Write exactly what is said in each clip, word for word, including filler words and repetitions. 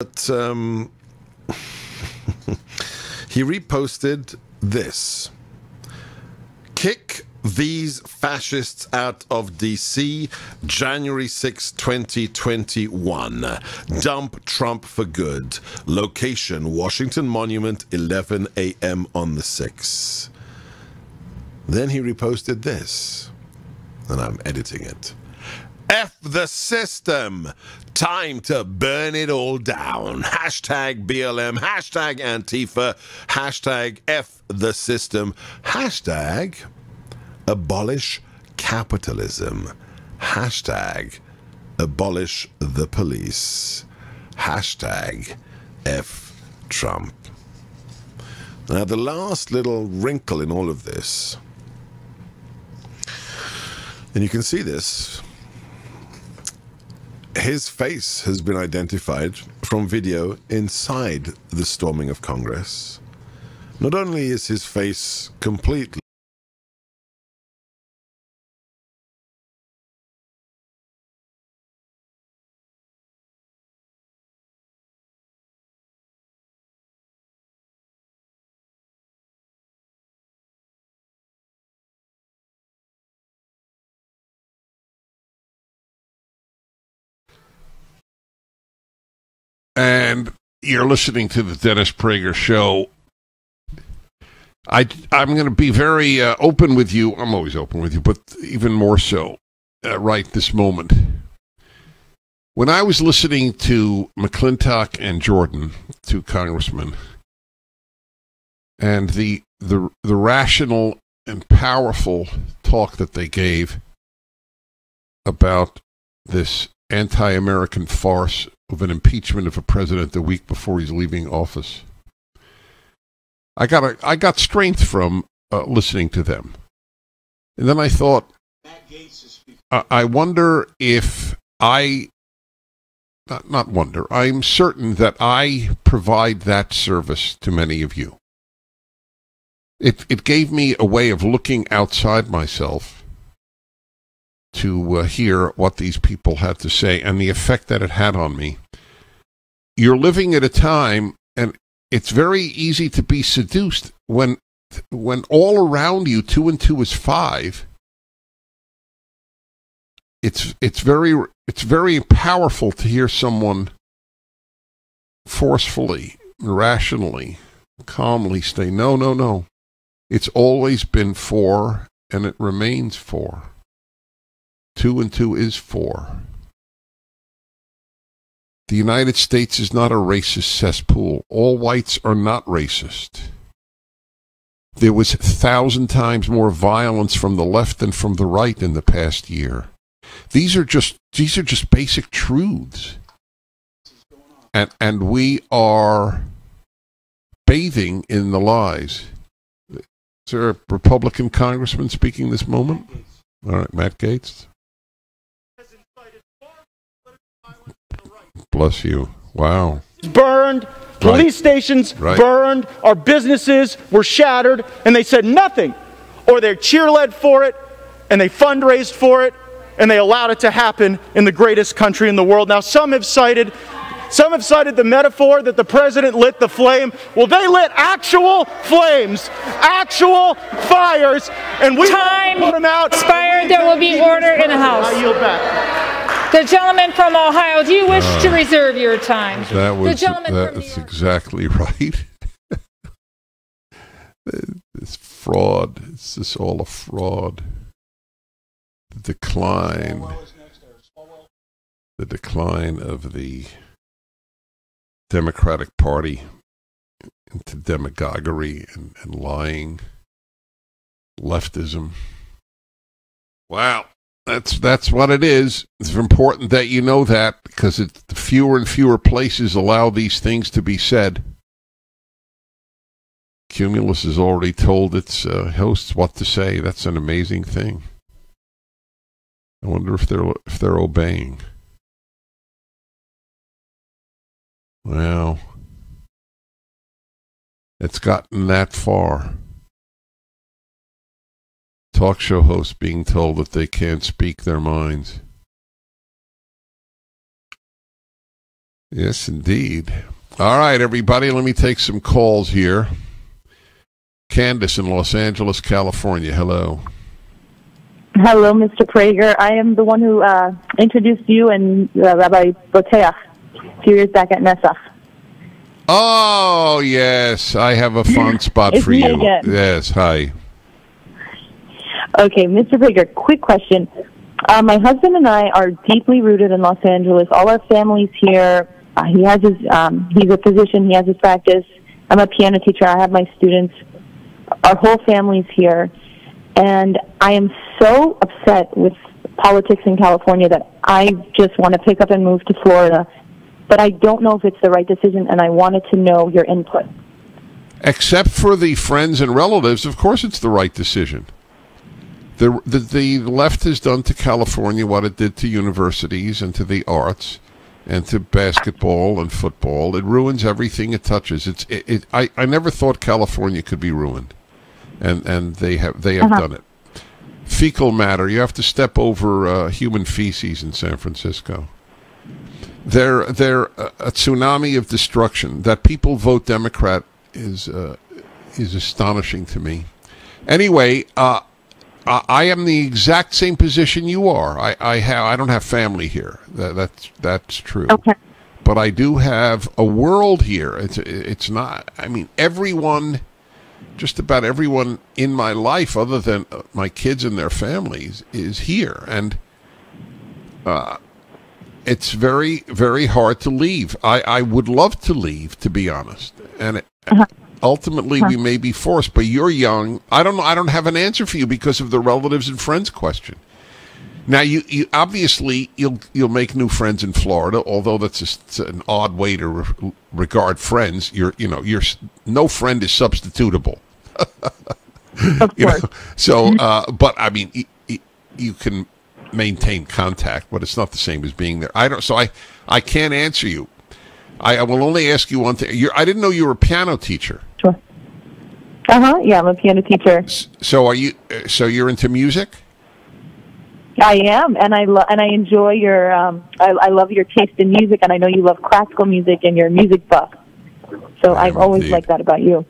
But um, he reposted this. Kick these fascists out of D C, January sixth, twenty twenty-one. Dump Trump for good. Location, Washington Monument, eleven a m on the sixth. Then he reposted this, and I'm editing it. F the system. Time to burn it all down. Hashtag B L M, hashtag Antifa, hashtag F the system, hashtag abolish capitalism, hashtag abolish the police, hashtag F Trump. Now, the last little wrinkle in all of this, and you can see this, his face has been identified from video inside the storming of Congress. Not only is his face completely and you're listening to the Dennis Prager Show. I, I'm going to be very uh, open with you. I'm always open with you, but even more so uh, right this moment. When I was listening to McClintock and Jordan, two congressmen, and the the the rational and powerful talk that they gave about this anti-American farce of an impeachment of a president the week before he's leaving office, I got a, I got strength from uh, listening to them. And then I thought, I, I wonder if I, not, not wonder, I'm certain that I provide that service to many of you. It, it gave me a way of looking outside myself to uh, hear what these people had to say and the effect that it had on me. You're living at a time, and it's very easy to be seduced when when all around you two and two is five. It's it's very it's very powerful to hear someone forcefully, rationally, calmly say, no, no, no. It's always been four, and it remains four. Two and two is four. The United States is not a racist cesspool. All whites are not racist. There was a thousand times more violence from the left than from the right in the past year. These are just these are just basic truths. And and we are bathing in the lies. Is there a Republican congressman speaking this moment? All right, Matt Gaetz. Bless you. Wow. Burned, police right. stations right. burned, our businesses were shattered, and they said nothing. Or they cheerled for it, and they fundraised for it, and they allowed it to happen in the greatest country in the world. Now, some have cited Some have cited the metaphor that the president lit the flame. Well, they lit actual flames, actual fires, and we Time put them out. Expired. There will be order in the House. I yield back. The gentleman from Ohio, do you wish uh, to reserve your time? That was, the gentleman that's from exactly right. It's fraud. It's just all a fraud. The decline. The decline of the Democratic Party into demagoguery and, and lying, leftism. Wow, that's that's what it is. It's important that you know that, because it's fewer and fewer places allow these things to be said. Cumulus has already told its uh, hosts what to say. That's an amazing thing. I wonder if they're if they're obeying. Well, it's gotten that far. Talk show hosts being told that they can't speak their minds. Yes, indeed. All right, everybody, let me take some calls here. Candace in Los Angeles, California. Hello. Hello, Mister Prager. I am the one who uh, introduced you and uh, Rabbi Boteach a few years back at Nessach. Oh, yes. I have a fun spot It's for me you. again. Yes, hi. Okay, Mister Prager, quick question. Uh, my husband and I are deeply rooted in Los Angeles. All our family's here. Uh, he has his, um, he's a physician. He has his practice. I'm a piano teacher. I have my students. Our whole family's here. And I am so upset with politics in California that I just want to pick up and move to Florida. But I don't know if it's the right decision, and I wanted to know your input. Except for the friends and relatives, of course it's the right decision. The, the, the left has done to California what it did to universities and to the arts and to basketball and football. It ruins everything it touches. It's it, it I, I never thought California could be ruined. And and they have they have uh-huh. done it. Fecal matter. You have to step over uh, human feces in San Francisco. They're they're a, a tsunami of destruction. That people vote Democrat is uh, is astonishing to me. Anyway, uh, I, I am the exact same position you are. I I have I don't have family here. That, that's that's true. Okay. But I do have a world here. It's it's not. I mean, everyone. Just about everyone in my life, other than uh, my kids and their families, is here, and uh, it's very, very hard to leave. I, I would love to leave, to be honest, and it, uh-huh. ultimately uh-huh. we may be forced. But you're young. I don't know. I don't have an answer for you because of the relatives and friends question. Now, you, you obviously you'll you'll make new friends in Florida, although that's just an odd way to re- regard friends. You're you know you're no friend is substitutable. Of you course. know? So, uh, but I mean, y- y- you can maintain contact, but it's not the same as being there. I don't. So I I can't answer you. I, I will only ask you one thing. You're, I didn't know you were a piano teacher. Sure. Uh huh. Yeah, I'm a piano teacher. So are you? So you're into music? I am, and I lo- and I enjoy your. Um, I, I love your taste in music, and I know you love classical music and you're a music buff. So I I've always indeed. liked that about you.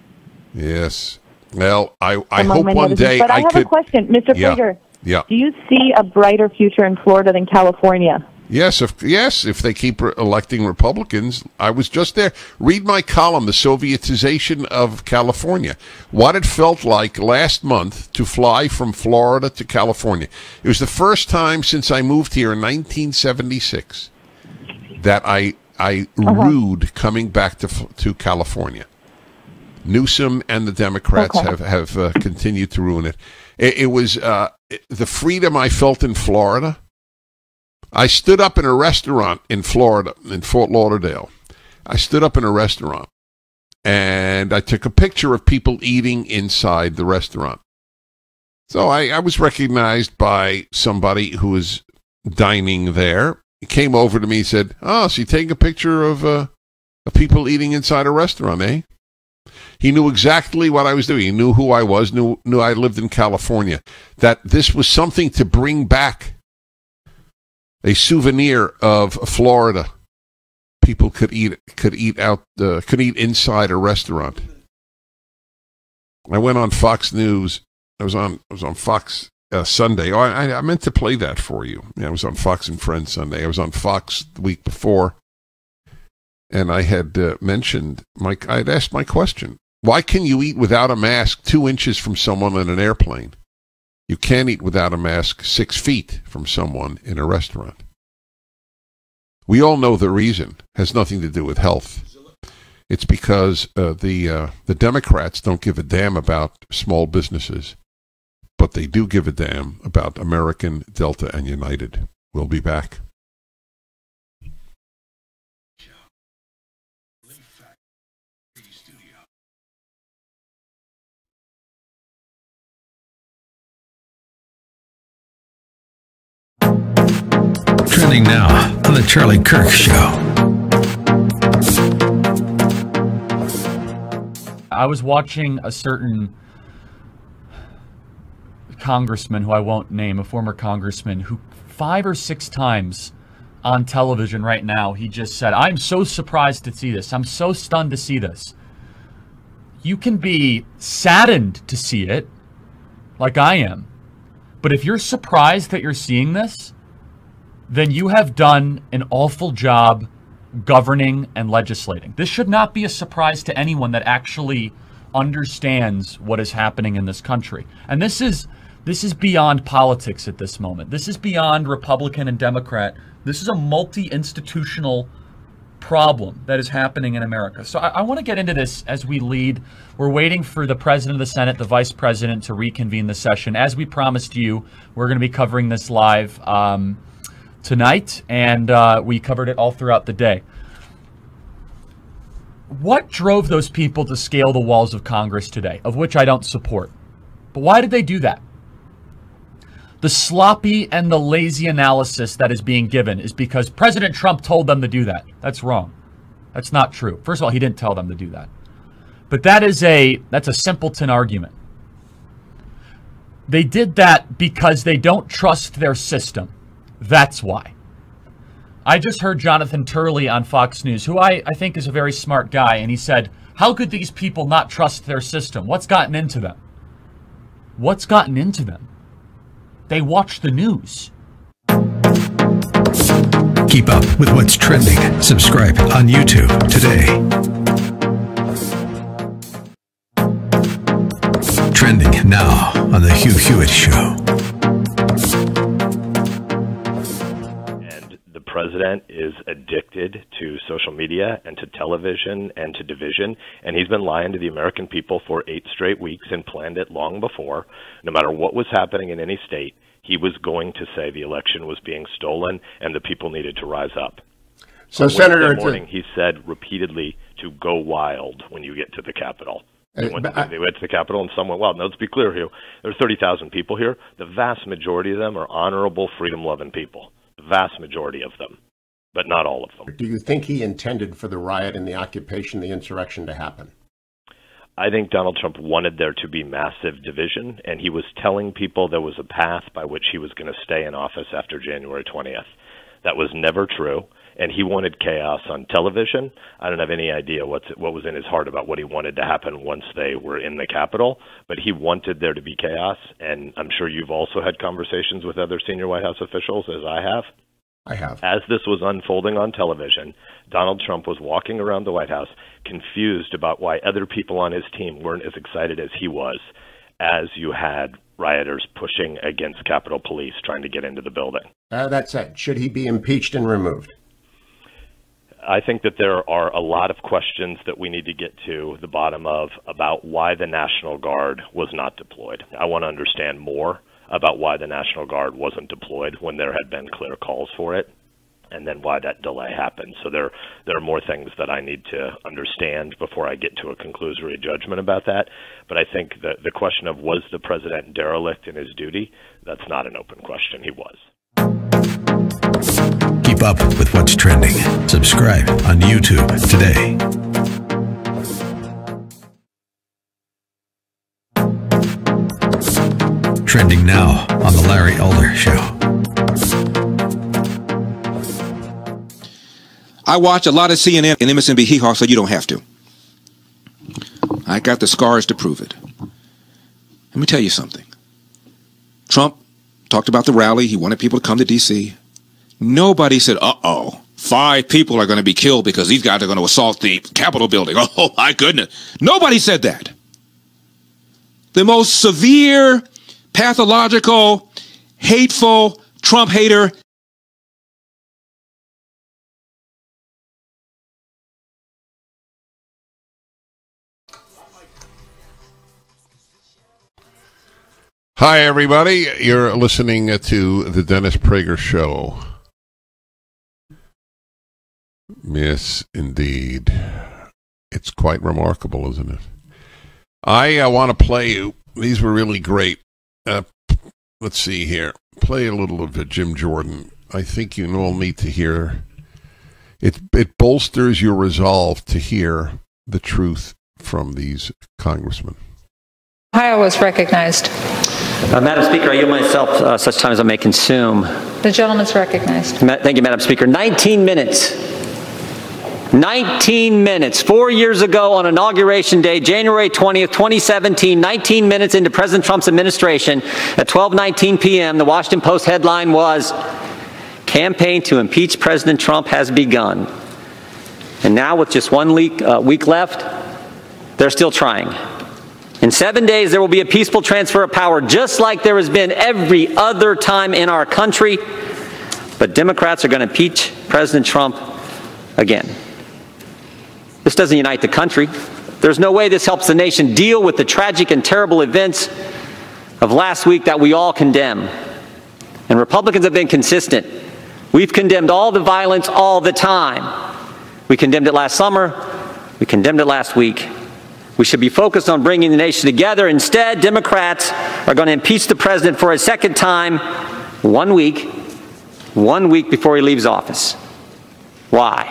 Yes. Well, I I Among hope many one others. day But I, I have could. a question, Mister Yeah. Prager. Yeah. Do you see a brighter future in Florida than California? Yes, if yes, if they keep re- electing Republicans. I was just there. Read my column, The Sovietization of California. What it felt like last month to fly from Florida to California. It was the first time since I moved here in nineteen seventy-six that I I uh-huh. rued coming back to to California. Newsom and the Democrats okay. have have uh, continued to ruin it. It, it was uh, it, the freedom I felt in Florida. I stood up in a restaurant in Florida, in Fort Lauderdale. I stood up in a restaurant, and I took a picture of people eating inside the restaurant. So I, I was recognized by somebody who was dining there. He came over to me and said, "Oh, so you taking a picture of, uh, of people eating inside a restaurant, eh?" He knew exactly what I was doing. He knew who I was, knew, knew I lived in California, that this was something to bring back. A souvenir of Florida. People could eat could eat out uh, could eat inside a restaurant. I went on Fox News. I was on I was on Fox uh, Sunday. Oh, I, I meant to play that for you. Yeah, I was on Fox and Friends Sunday. I was on Fox the week before, and I had uh, mentioned my. I had asked my question: why can you eat without a mask two inches from someone in an airplane? You can't eat without a mask six feet from someone in a restaurant. We all know the reason. It has nothing to do with health. It's because uh, the uh, the Democrats don't give a damn about small businesses, but they do give a damn about American, Delta, and United. We'll be back. Trending now on the Charlie Kirk Show. I was watching a certain congressman who I won't name, a former congressman, who five or six times on television right now. He just said, I'm so surprised to see this. I'm so stunned to see this. You can be saddened to see it, like I am. But if you're surprised that you're seeing this, then you have done an awful job governing and legislating. This should not be a surprise to anyone that actually understands what is happening in this country. And this is this is beyond politics at this moment. This is beyond Republican and Democrat. This is a multi-institutional problem that is happening in America. So I, I want to get into this as we lead. We're waiting for the President of the Senate, the Vice President, to reconvene the session. As we promised you, we're going to be covering this live um, tonight, and uh, we covered it all throughout the day. What drove those people to scale the walls of Congress today, of which I don't support? But why did they do that? The sloppy and the lazy analysis that is being given is because President Trump told them to do that. That's wrong. That's not true. First of all, he didn't tell them to do that. But that is a that's a simpleton argument. They did that because they don't trust their system. That's why. I just heard Jonathan Turley on Fox News, who I, I think is a very smart guy, and he said, how could these people not trust their system? What's gotten into them? What's gotten into them? They watch the news. Keep up with what's trending. Subscribe on YouTube today. Trending now on The Hugh Hewitt Show. The president is addicted to social media and to television and to division, and he's been lying to the American people for eight straight weeks and planned it long before. No matter what was happening in any state, he was going to say the election was being stolen and the people needed to rise up. So, On Senator, Wednesday morning, he said repeatedly to go wild when you get to the Capitol. They went, I, they went to the Capitol and some went wild. Now, let's be clear here. There are thirty thousand people here. The vast majority of them are honorable, freedom-loving people. The vast majority of them, but not all of them. Do you think he intended for the riot and the occupation, the insurrection to happen? I think Donald Trump wanted there to be massive division, and he was telling people there was a path by which he was going to stay in office after January twentieth. That was never true, and he wanted chaos on television. I don't have any idea what's, what was in his heart about what he wanted to happen once they were in the Capitol, but he wanted there to be chaos, and I'm sure you've also had conversations with other senior White House officials, as I have. I have. As this was unfolding on television, Donald Trump was walking around the White House confused about why other people on his team weren't as excited as he was, as you had rioters pushing against Capitol Police trying to get into the building. Uh, that said, should he be impeached and removed? I think that there are a lot of questions that we need to get to the bottom of about why the National Guard was not deployed. I want to understand more about why the National Guard wasn't deployed when there had been clear calls for it, and then why that delay happened. So there there are more things that I need to understand before I get to a conclusory judgment about that. But I think that the question of was the president derelict in his duty, that's not an open question. He was. Keep up with what's trending. Subscribe on YouTube today. Trending now on The Larry Elder Show. I watch a lot of C N N and M S N B B Hee-Haw, so you don't have to. I got the scars to prove it. Let me tell you something. Trump talked about the rally. He wanted people to come to D C Nobody said, uh-oh, five people are going to be killed because these guys are going to assault the Capitol building. Oh, my goodness. Nobody said that. The most severe, pathological, hateful Trump hater Hi, everybody. You're listening to the Dennis Prager Show. Yes, indeed. It's quite remarkable, isn't it? I uh, want to play you. These were really great. Uh, let's see here. Play a little of uh, Jim Jordan. I think you all need to hear. It, it bolsters your resolve to hear the truth from these congressmen. Ohio was recognized. Uh, Madam Speaker, I yield myself uh, such time as I may consume. The gentleman's recognized. Ma- Thank you, Madam Speaker. nineteen minutes. nineteen minutes. Four years ago on Inauguration Day, January twentieth, twenty seventeen, nineteen minutes into President Trump's administration, at twelve nineteen p m, the Washington Post headline was, "Campaign to impeach President Trump has begun." And now, with just one week, uh, week left, they're still trying. In seven days, there will be a peaceful transfer of power, just like there has been every other time in our country. But Democrats are going to impeach President Trump again. This doesn't unite the country. There's no way this helps the nation deal with the tragic and terrible events of last week that we all condemn. And Republicans have been consistent. We've condemned all the violence all the time. We condemned it last summer. We condemned it last week. We should be focused on bringing the nation together. Instead, Democrats are going to impeach the president for a second time one week, one week before he leaves office. Why?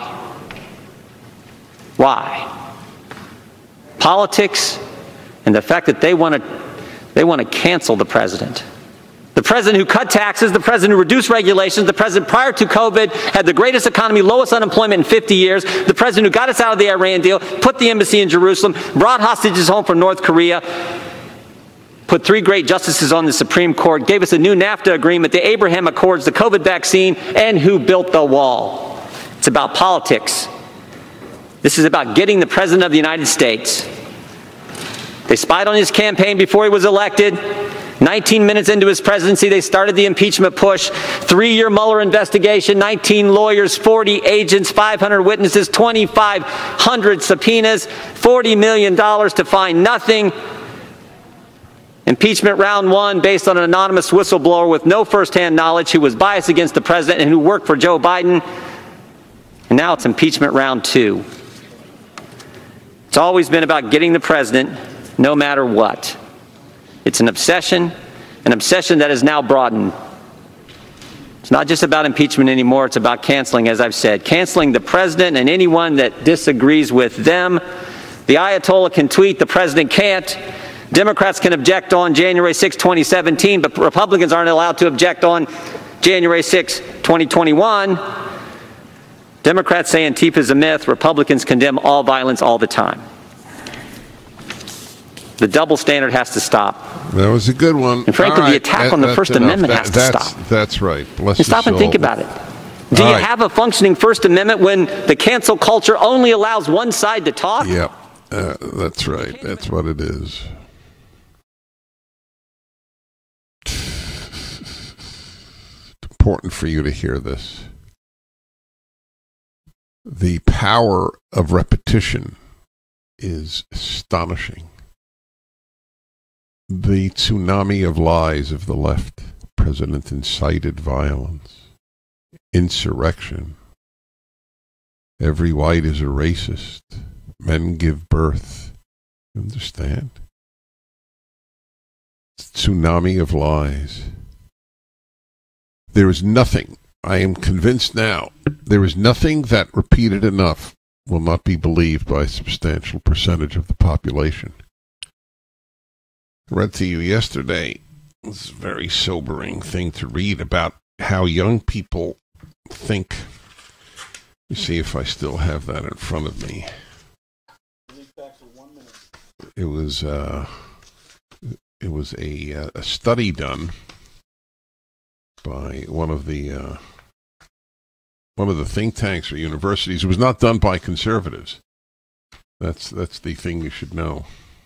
Why? Politics and the fact that they want to they want to cancel the president. The president who cut taxes, the president who reduced regulations, the president prior to COVID had the greatest economy, lowest unemployment in fifty years, the president who got us out of the Iran deal, put the embassy in Jerusalem, brought hostages home from North Korea, put three great justices on the Supreme Court, gave us a new NAFTA agreement, the Abraham Accords, the COVID vaccine, and who built the wall. It's about politics. This is about getting the President of the United States. They spied on his campaign before he was elected. nineteen minutes into his presidency, they started the impeachment push. Three-year Mueller investigation, nineteen lawyers, forty agents, five hundred witnesses, twenty-five hundred subpoenas, forty million dollars to find nothing. Impeachment round one based on an anonymous whistleblower with no firsthand knowledge who was biased against the president and who worked for Joe Biden. And now it's impeachment round two. It's always been about getting the president no matter what. It's an obsession, an obsession that is now broadened. It's not just about impeachment anymore, it's about canceling, as I've said. Canceling the president and anyone that disagrees with them. The Ayatollah can tweet, the president can't. Democrats can object on January sixth, twenty seventeen, but Republicans aren't allowed to object on January sixth, twenty twenty-one. Democrats say Antifa is a myth. Republicans condemn all violence all the time. The double standard has to stop. That was a good one. And frankly, right. the attack that, on the First enough. Amendment that, has that's, to stop. That's right. Bless and stop and soul. think about it. Do All you right. have a functioning First Amendment when the cancel culture only allows one side to talk? Yep. Uh, that's right. That's what it is. It's important for you to hear this. The power of repetition is astonishing. The tsunami of lies of the left. President incited violence, insurrection. Every white is a racist. Men give birth. You understand? Tsunami of lies. There is nothing, I am convinced now, there is nothing that repeated enough will not be believed by a substantial percentage of the population. I read to you yesterday, this very sobering thing to read about how young people think. Let me see if I still have that in front of me. It was uh, it was a uh, a study done by one of the uh, one of the think tanks or universities. It was not done by conservatives. That's that's the thing you should know.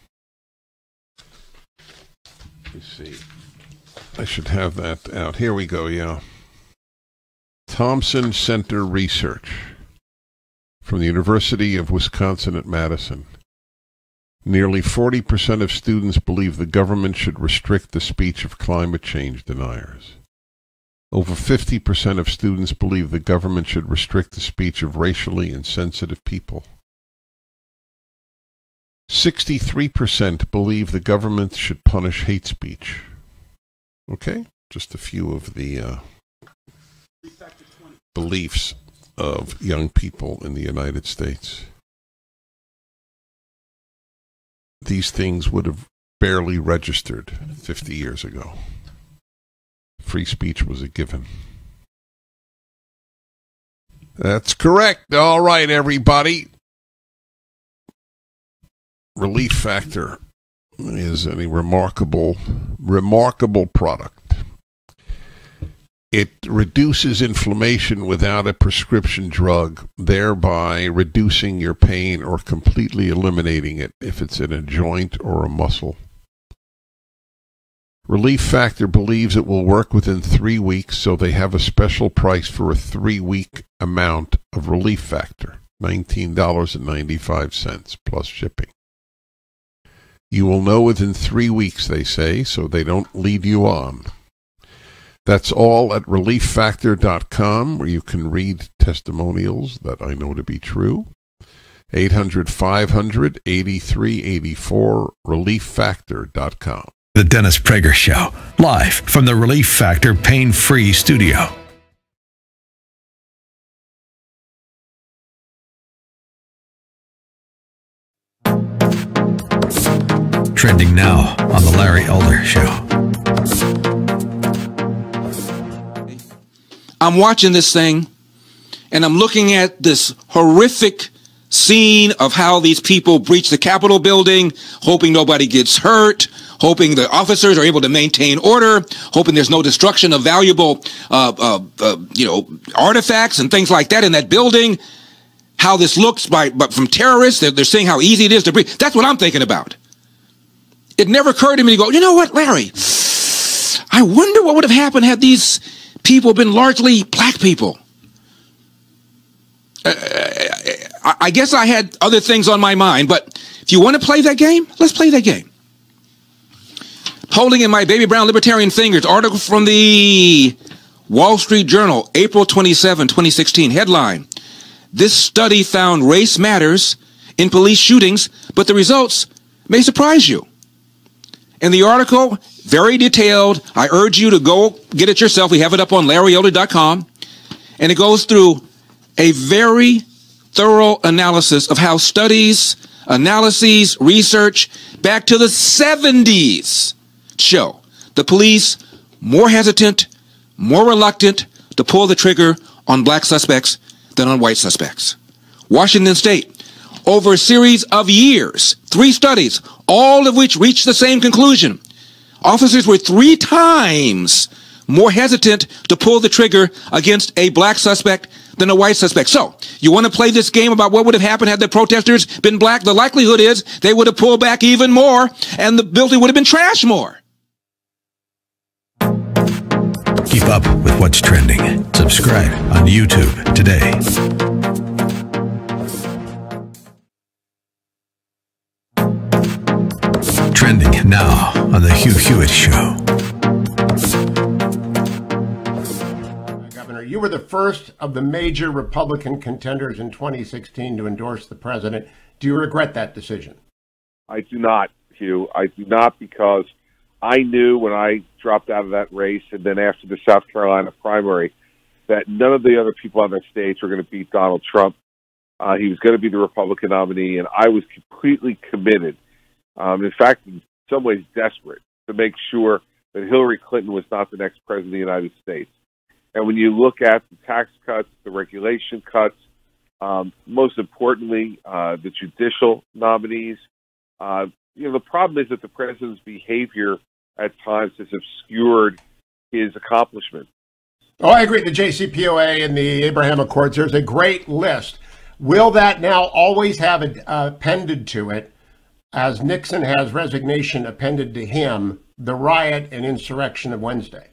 Let me see. I should have that out. Here we go, yeah. Thompson Center Research from the University of Wisconsin at Madison. Nearly forty percent of students believe the government should restrict the speech of climate change deniers. Over fifty percent of students believe the government should restrict the speech of racially insensitive people. sixty-three percent believe the government should punish hate speech. Okay, just a few of the uh, beliefs of young people in the United States. These things would have barely registered fifty years ago. Free speech was a given. That's correct. All right, everybody. Relief Factor is a remarkable, remarkable product. It reduces inflammation without a prescription drug, thereby reducing your pain or completely eliminating it if it's in a joint or a muscle. Relief Factor believes it will work within three weeks, so they have a special price for a three-week amount of Relief Factor, nineteen dollars and ninety-five cents plus shipping. You will know within three weeks, they say, so they don't lead you on. That's all at relief factor dot com, where you can read testimonials that I know to be true. eight hundred, five hundred, eighty-three eighty-four, relief factor dot com. The Dennis Prager Show, live from the Relief Factor Pain-Free Studio. Trending now on the Larry Elder Show. I'm watching this thing, and I'm looking at this horrific scene of how these people breach the Capitol building, hoping nobody gets hurt, hoping the officers are able to maintain order, hoping there's no destruction of valuable, uh, uh, uh, you know, artifacts and things like that in that building. How this looks by, but from terrorists, they're, they're saying how easy it is to breach. That's what I'm thinking about. It never occurred to me to go, you know what, Larry? I wonder what would have happened had these people been largely black people. Uh, I, I guess I had other things on my mind, but if you want to play that game, let's play that game. Holding in my baby brown libertarian fingers, article from the Wall Street Journal, April twenty-seventh, twenty sixteen, headline: This study found race matters in police shootings, but the results may surprise you. And the article, very detailed. I urge you to go get it yourself. We have it up on larry elder dot com. And it goes through a very thorough analysis of how studies, analyses, research back to the seventies show the police more hesitant, more reluctant to pull the trigger on black suspects than on white suspects. Washington State, over a series of years, three studies, all of which reached the same conclusion. Officers were three times more hesitant to pull the trigger against a black suspect than a white suspect. So, you want to play this game about what would have happened had the protesters been black? The likelihood is they would have pulled back even more, and the building would have been trashed more. Keep up with what's trending. Subscribe on YouTube today. Trending now on the Hugh Hewitt Show. Governor, you were the first of the major Republican contenders in twenty sixteen to endorse the president. Do you regret that decision? I do not, Hugh. I do not, because I knew when I dropped out of that race and then after the South Carolina primary that none of the other people on that stage were going to beat Donald Trump. Uh, he was going to be the Republican nominee, and I was completely committed, um, in fact, in some ways desperate, to make sure that Hillary Clinton was not the next president of the United States. And when you look at the tax cuts, the regulation cuts, um, most importantly, uh, the judicial nominees, uh, you know, the problem is that the president's behavior at times has obscured his accomplishments. Oh, I agree. The J C P O A and the Abraham Accords, there's a great list. Will that now always have a, uh, appended to it, as Nixon has resignation appended to him, the riot and insurrection of Wednesday?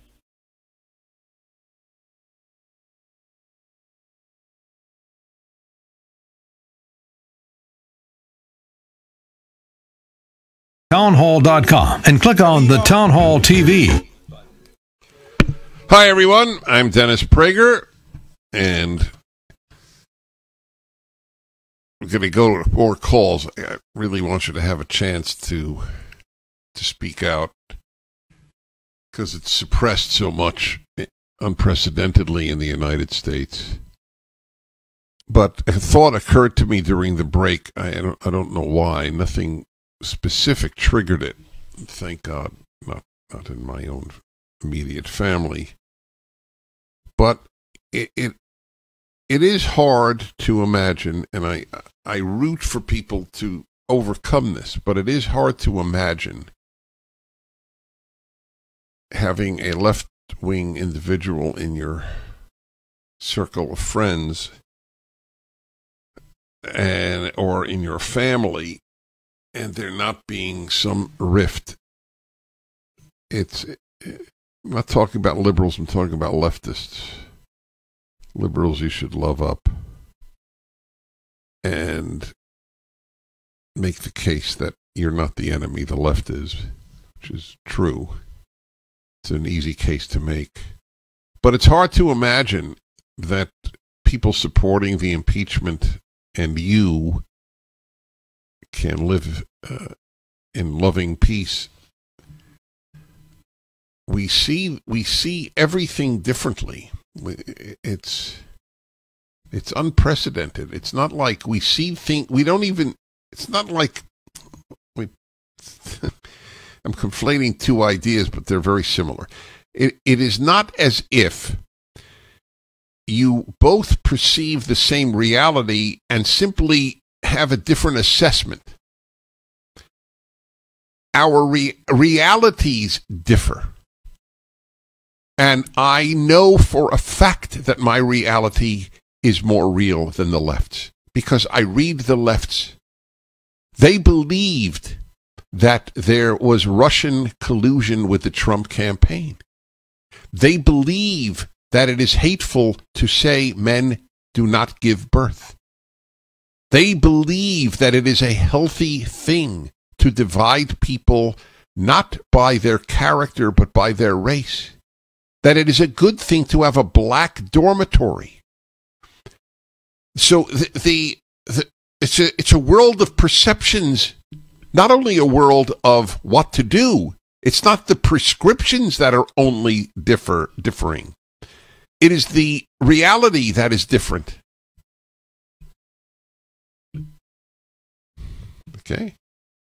townhall dot com and click on the Town Hall T V. Hi, everyone. I'm Dennis Prager, and we're going to go to more calls. I really want you to have a chance to to speak out, because it's suppressed so much unprecedentedly in the United States. But a thought occurred to me during the break. I don't, I don't know why. Nothing specific triggered it. thank God, not not in my own immediate family. But it, it it is hard to imagine, and I I root for people to overcome this, but it is hard to imagine having a left-wing individual in your circle of friends and or in your family, and there not being some rift. It's I'm not talking about liberals, I'm talking about leftists. Liberals you should love up and make the case that you're not the enemy, the left is, which is true. It's an easy case to make. But it's hard to imagine that people supporting the impeachment and you can live uh, in loving peace. We see we see everything differently. It's it's unprecedented. It's not like we see things. We don't even. It's not like we. I'm conflating two ideas, but they're very similar. It it is not as if you both perceive the same reality and simply have a different assessment. Our re- realities differ. And I know for a fact that my reality is more real than the left's, because I read the left's. They believed that there was Russian collusion with the Trump campaign. They believe that it is hateful to say men do not give birth. They believe that it is a healthy thing to divide people not by their character but by their race. That it is a good thing to have a black dormitory. So the, the, the it's a it's a world of perceptions, not only a world of what to do. It's not the prescriptions that are only differ differing. It is the reality that is different. Okay?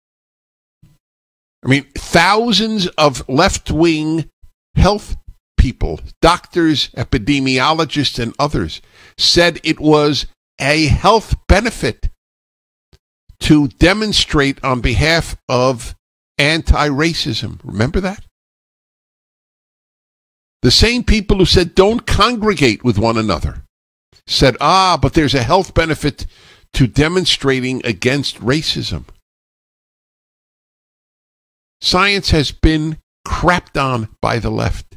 I mean, thousands of left-wing health people, doctors, epidemiologists, and others said it was a health benefit to demonstrate on behalf of anti-racism. Remember that? The same people who said don't congregate with one another said, ah, but there's a health benefit to demonstrating against racism. Science has been crapped on by the left.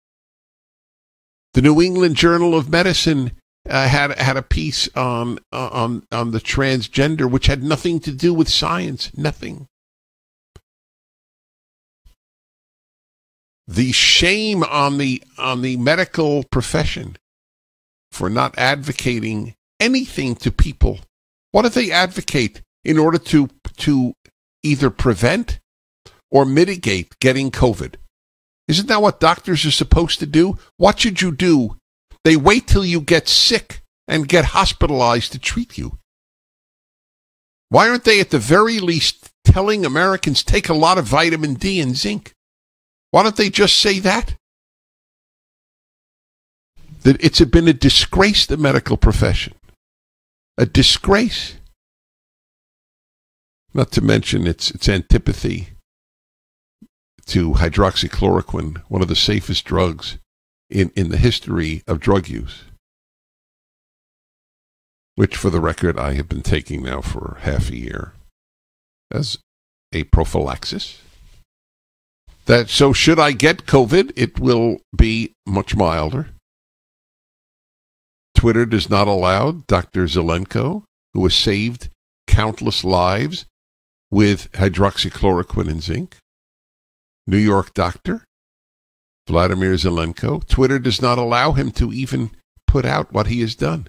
The New England Journal of Medicine uh, had had a piece on uh, on on the transgender, which had nothing to do with science. Nothing. The shame on the on the medical profession for not advocating anything to people. What do they advocate in order to to either prevent or mitigate getting COVID? Isn't that what doctors are supposed to do? What should you do? They wait till you get sick and get hospitalized to treat you. Why aren't they at the very least telling Americans take a lot of vitamin D and zinc? Why don't they just say that? That it's been a disgrace to the medical profession. A disgrace. Not to mention its its antipathy to hydroxychloroquine, one of the safest drugs in, in the history of drug use, which, for the record, I have been taking now for half a year as a prophylaxis. That so should I get COVID, it will be much milder. Twitter does not allow Doctor Zelenko, who has saved countless lives with hydroxychloroquine and zinc. New York doctor, Vladimir Zelenko. Twitter does not allow him to even put out what he has done.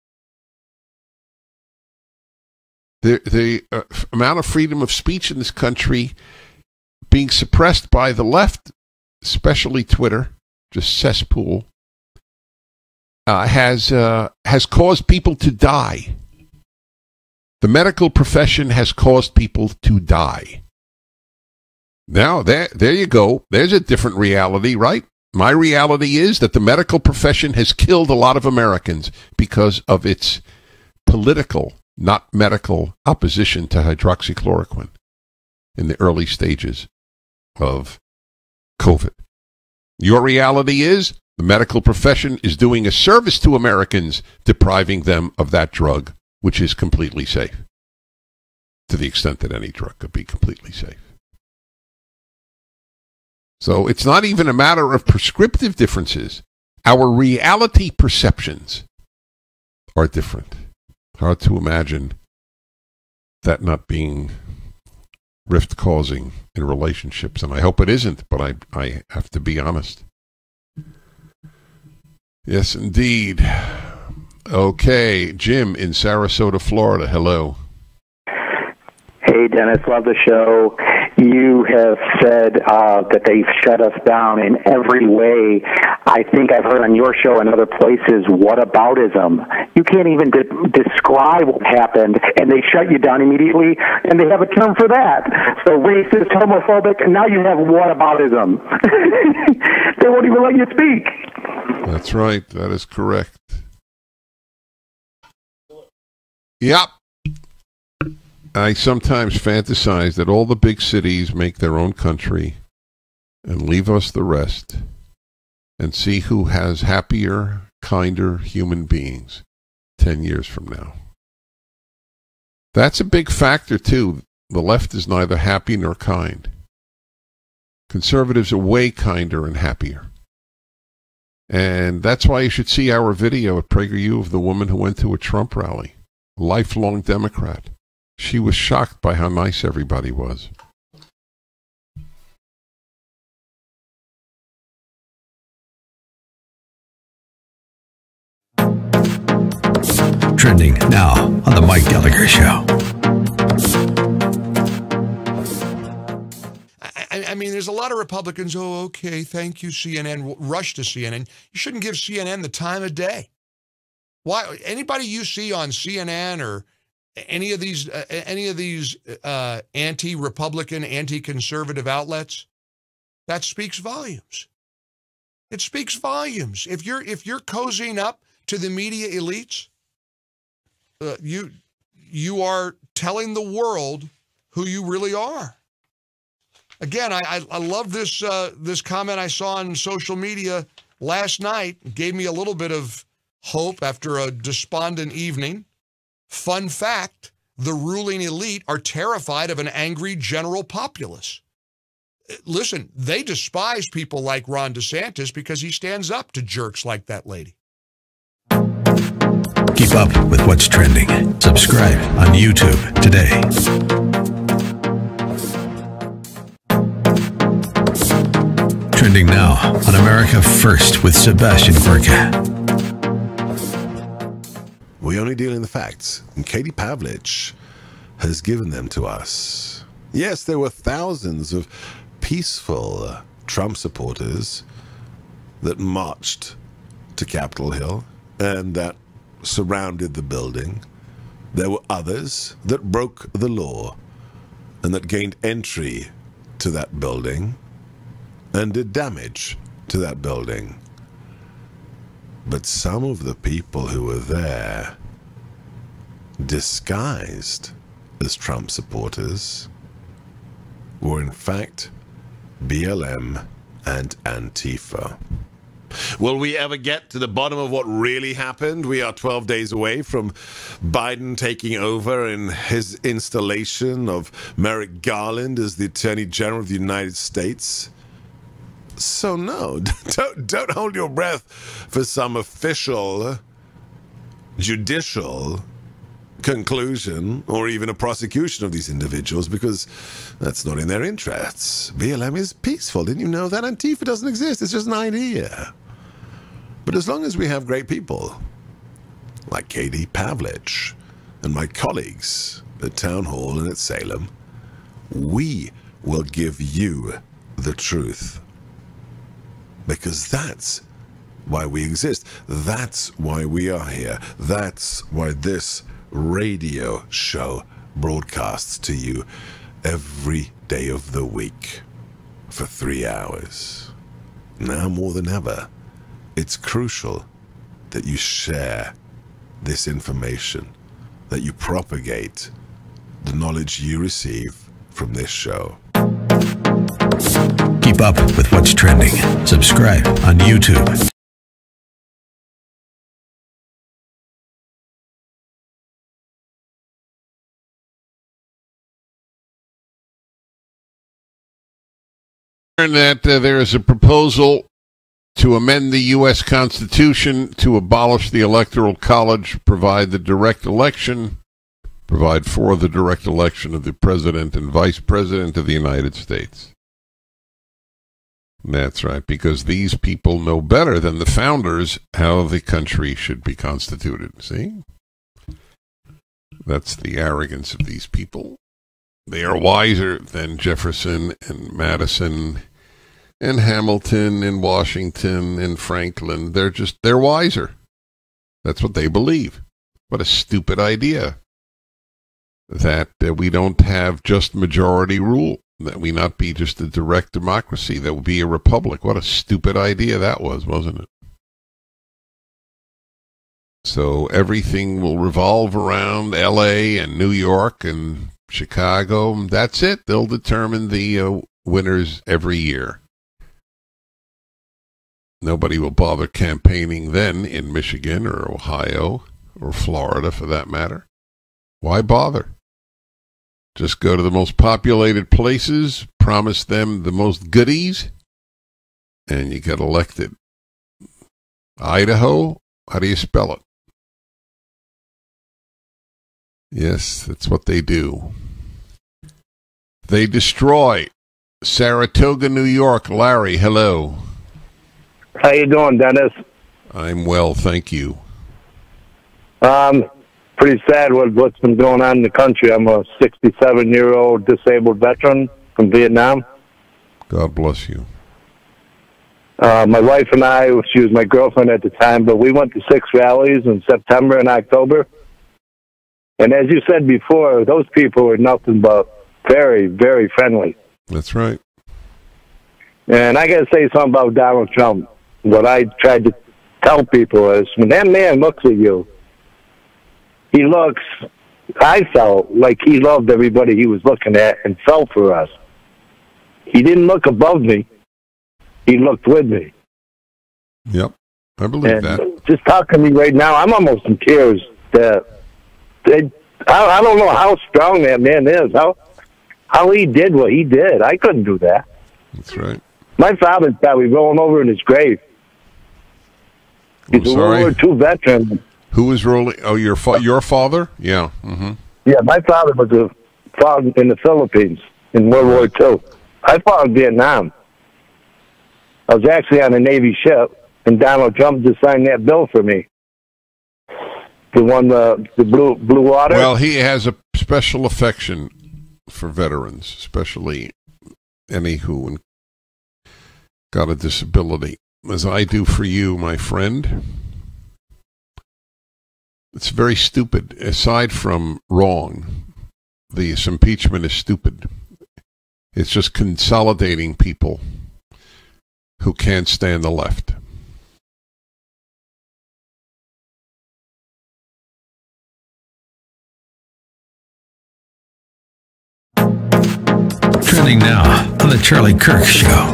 The, the uh, amount of freedom of speech in this country being suppressed by the left, especially Twitter, just cesspool, uh, has uh, has caused people to die. The medical profession has caused people to die. Now, there, there you go. There's a different reality, right? My reality is that the medical profession has killed a lot of Americans because of its political, not medical, opposition to hydroxychloroquine in the early stages of COVID. Your reality is the medical profession is doing a service to Americans, depriving them of that drug, which is completely safe, to the extent that any drug could be completely safe. So it's not even a matter of prescriptive differences. Our reality perceptions are different. Hard to imagine that not being rift-causing in relationships, and I hope it isn't, but I, I have to be honest. Yes, indeed. Okay, Jim in Sarasota, Florida. Hello. Hey, Dennis, love the show. You have said uh, that they've shut us down in every way. I think I've heard on your show and other places, whataboutism. You can't even de- describe what happened, and they shut you down immediately, and they have a term for that. So racist, homophobic, and now you have whataboutism. They won't even let you speak. That's right. That is correct. Yep. I sometimes fantasize that all the big cities make their own country and leave us the rest, and see who has happier, kinder human beings ten years from now. That's a big factor, too. The left is neither happy nor kind. Conservatives are way kinder and happier. And that's why you should see our video at PragerU of the woman who went to a Trump rally, a lifelong Democrat. She was shocked by how nice everybody was. Trending now on the Mike Gallagher Show. I, I mean, there's a lot of Republicans, oh, okay, thank you, C N N, rush to C N N. You shouldn't give C N N the time of day. Why? Anybody you see on C N N or any of these uh, any of these uh, anti-Republican, anti-conservative outlets, that speaks volumes. It speaks volumes. If you're if you're cozying up to the media elites, uh, you you are telling the world who you really are. Again, I I, I love this uh, this comment I saw on social media last night. It gave me a little bit of hope after a despondent evening. Fun fact, the ruling elite are terrified of an angry general populace. Listen, they despise people like Ron DeSantis because he stands up to jerks like that lady. Keep up with what's trending. Subscribe on YouTube today. Trending now on America First with Sebastian Gorka. We only deal in the facts, and Katie Pavlich has given them to us. Yes, there were thousands of peaceful Trump supporters that marched to Capitol Hill and that surrounded the building. There were others that broke the law and that gained entry to that building and did damage to that building. But some of the people who were there, disguised as Trump supporters, were in fact B L M and Antifa. Will we ever get to the bottom of what really happened? We are twelve days away from Biden taking over in his installation of Merrick Garland as the Attorney General of the United States. So no, don't, don't hold your breath for some official, judicial conclusion or even a prosecution of these individuals, because that's not in their interests. B L M is peaceful. Didn't you know that? Antifa doesn't exist. It's just an idea. But as long as we have great people like Katie Pavlich and my colleagues at Town Hall and at Salem, we will give you the truth. Because that's why we exist. That's why we are here. That's why this radio show broadcasts to you every day of the week. for three hours. Now more than ever, it's crucial that you share this information, that you propagate the knowledge you receive from this show. Keep up with what's trending. Subscribe on YouTube. That uh, there is a proposal to amend the U S Constitution to abolish the Electoral College, provide the direct election, provide for the direct election of the President and Vice President of the United States. That's right, because these people know better than the founders how the country should be constituted. See? That's the arrogance of these people. They are wiser than Jefferson and Madison and Hamilton and Washington and Franklin. They're just, they're wiser. That's what they believe. What a stupid idea. That uh, we don't have just majority rule. That we not be just a direct democracy. That would be a republic. What a stupid idea that was, wasn't it? So everything will revolve around L A and New York and Chicago. That's it. They'll determine the uh, winners every year. Nobody will bother campaigning then in Michigan or Ohio or Florida for that matter. Why bother? Just go to the most populated places, promise them the most goodies, and you get elected. Idaho? How do you spell it? Yes, that's what they do. They destroy. Saratoga, New York. Larry, hello. How you doing, Dennis? I'm well, thank you. Um, pretty sad what, what's been going on in the country. I'm a sixty-seven-year-old disabled veteran from Vietnam. God bless you. Uh, my wife and I, she was my girlfriend at the time, but we went to six rallies in September and October. And as you said before, those people were nothing but very, very friendly. That's right. And I got to say something about Donald Trump. What I tried to tell people is when that man looks at you, he looks, I felt like he loved everybody he was looking at and felt for us. He didn't look above me. He looked with me. Yep, I believe and that. Just talking to me right now, I'm almost in tears. That they, I, I don't know how strong that man is. How how he did what he did. I couldn't do that. That's right. My father's probably rolling over in his grave. He's I'm a World War Two veteran. Who was rolling? Oh, your fa- your father? Yeah. Mm-hmm. Yeah, my father was a fought in the Philippines in World War Two. I fought in Vietnam. I was actually on a Navy ship, and Donald Trump just signed that bill for me. The one, uh, the blue blue water. Well, he has a special affection for veterans, especially any who got a disability, as I do for you, my friend. It's very stupid. Aside from wrong, this impeachment is stupid. It's just consolidating people who can't stand the left. Trending now on The Charlie Kirk Show.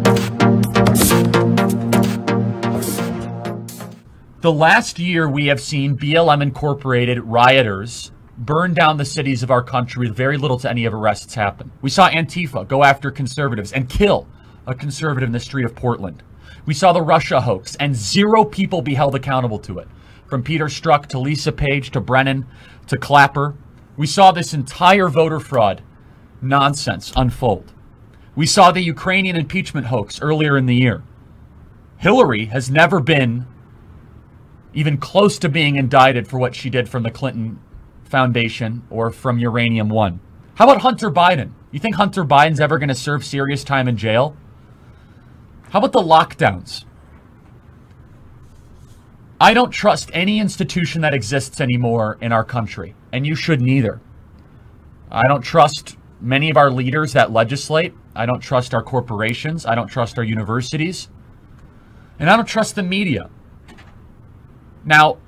The last year we have seen B L M Incorporated rioters burn down the cities of our country with very little to any of arrests happen. We saw Antifa go after conservatives and kill a conservative in the street of Portland. We saw the Russia hoax and zero people be held accountable to it. From Peter Strzok to Lisa Page to Brennan to Clapper. We saw this entire voter fraud nonsense unfold. We saw the Ukrainian impeachment hoax earlier in the year. Hillary has never been even close to being indicted for what she did from the Clinton Foundation or from Uranium One. How about Hunter Biden? You think Hunter Biden's ever going to serve serious time in jail? How about the lockdowns? I don't trust any institution that exists anymore in our country, and you shouldn't either. I don't trust many of our leaders that legislate. I don't trust our corporations. I don't trust our universities. And I don't trust the media. Now,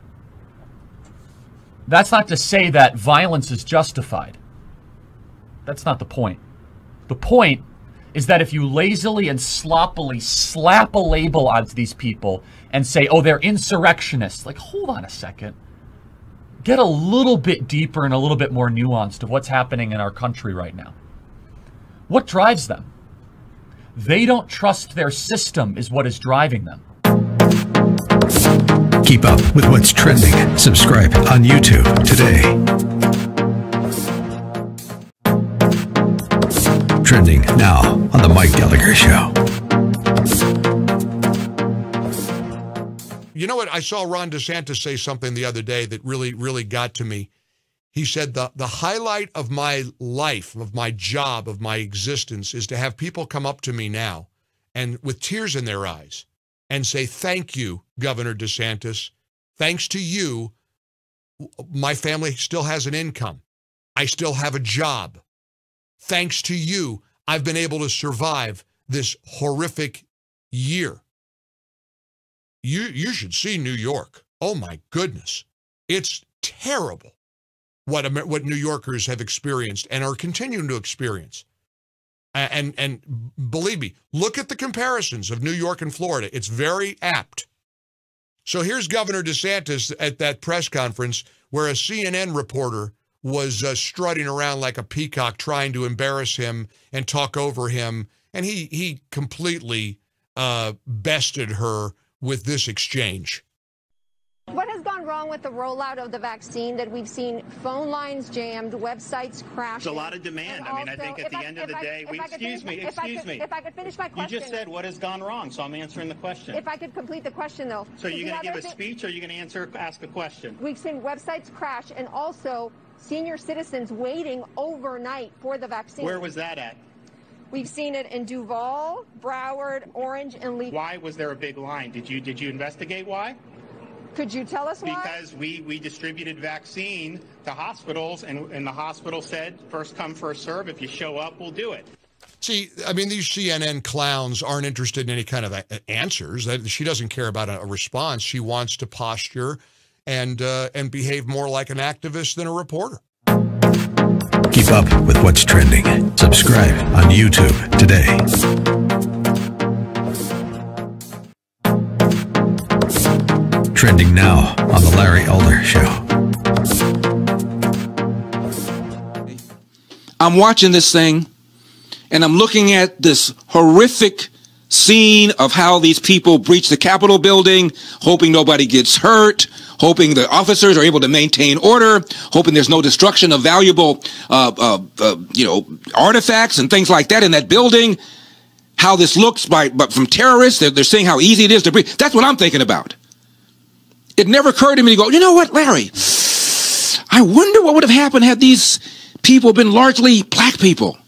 that's not to say that violence is justified. That's not the point. The point is that if you lazily and sloppily slap a label onto these people and say, oh, they're insurrectionists, like, hold on a second. Get a little bit deeper and a little bit more nuanced of what's happening in our country right now. What drives them? They don't trust their system is what is driving them. Keep up with what's trending. Subscribe on YouTube today. Trending now on The Mike Gallagher Show. You know what? I saw Ron DeSantis say something the other day that really, really got to me. He said, the, the highlight of my life, of my job, of my existence is to have people come up to me now and with tears in their eyes and say, thank you, Governor DeSantis. Thanks to you, my family still has an income. I still have a job. Thanks to you, I've been able to survive this horrific year. You, you should see New York. Oh, my goodness. It's terrible what, what New Yorkers have experienced and are continuing to experience. And, and believe me, look at the comparisons of New York and Florida. It's very apt. So here's Governor DeSantis at that press conference where a C N N reporter was uh, strutting around like a peacock trying to embarrass him and talk over him. And he, he completely uh, bested her with this exchange. What has gone wrong with the rollout of the vaccine that we've seen phone lines jammed, websites crash? There's a lot of demand. I mean, I think at the end of the day, we, excuse me, excuse me. If I could finish my question. You just said what has gone wrong, so I'm answering the question. If I could complete the question, though. So you're going to give a speech or you're going to answer, ask a question? We've seen websites crash and also senior citizens waiting overnight for the vaccine. Where was that at? We've seen it in Duval, Broward, Orange, and Lee. Why was there a big line? Did you did you investigate why? Could you tell us why? Because we, we distributed vaccine to hospitals, and, and the hospital said, first come, first serve. If you show up, we'll do it. See, I mean, these C N N clowns aren't interested in any kind of answers. She doesn't care about a response. She wants to posture and uh, and behave more like an activist than a reporter. Keep up with what's trending. Subscribe on YouTube today. Trending now on The Larry Elder Show. I'm watching this thing, and I'm looking at this horrific scene of how these people breach the Capitol building, hoping nobody gets hurt, hoping the officers are able to maintain order, hoping there's no destruction of valuable, uh, uh, uh, you know, artifacts and things like that in that building. How this looks by, but from terrorists, they're, they're saying how easy it is to breach. That's what I'm thinking about. It never occurred to me to go, you know what, Larry? I wonder what would have happened had these people been largely black people.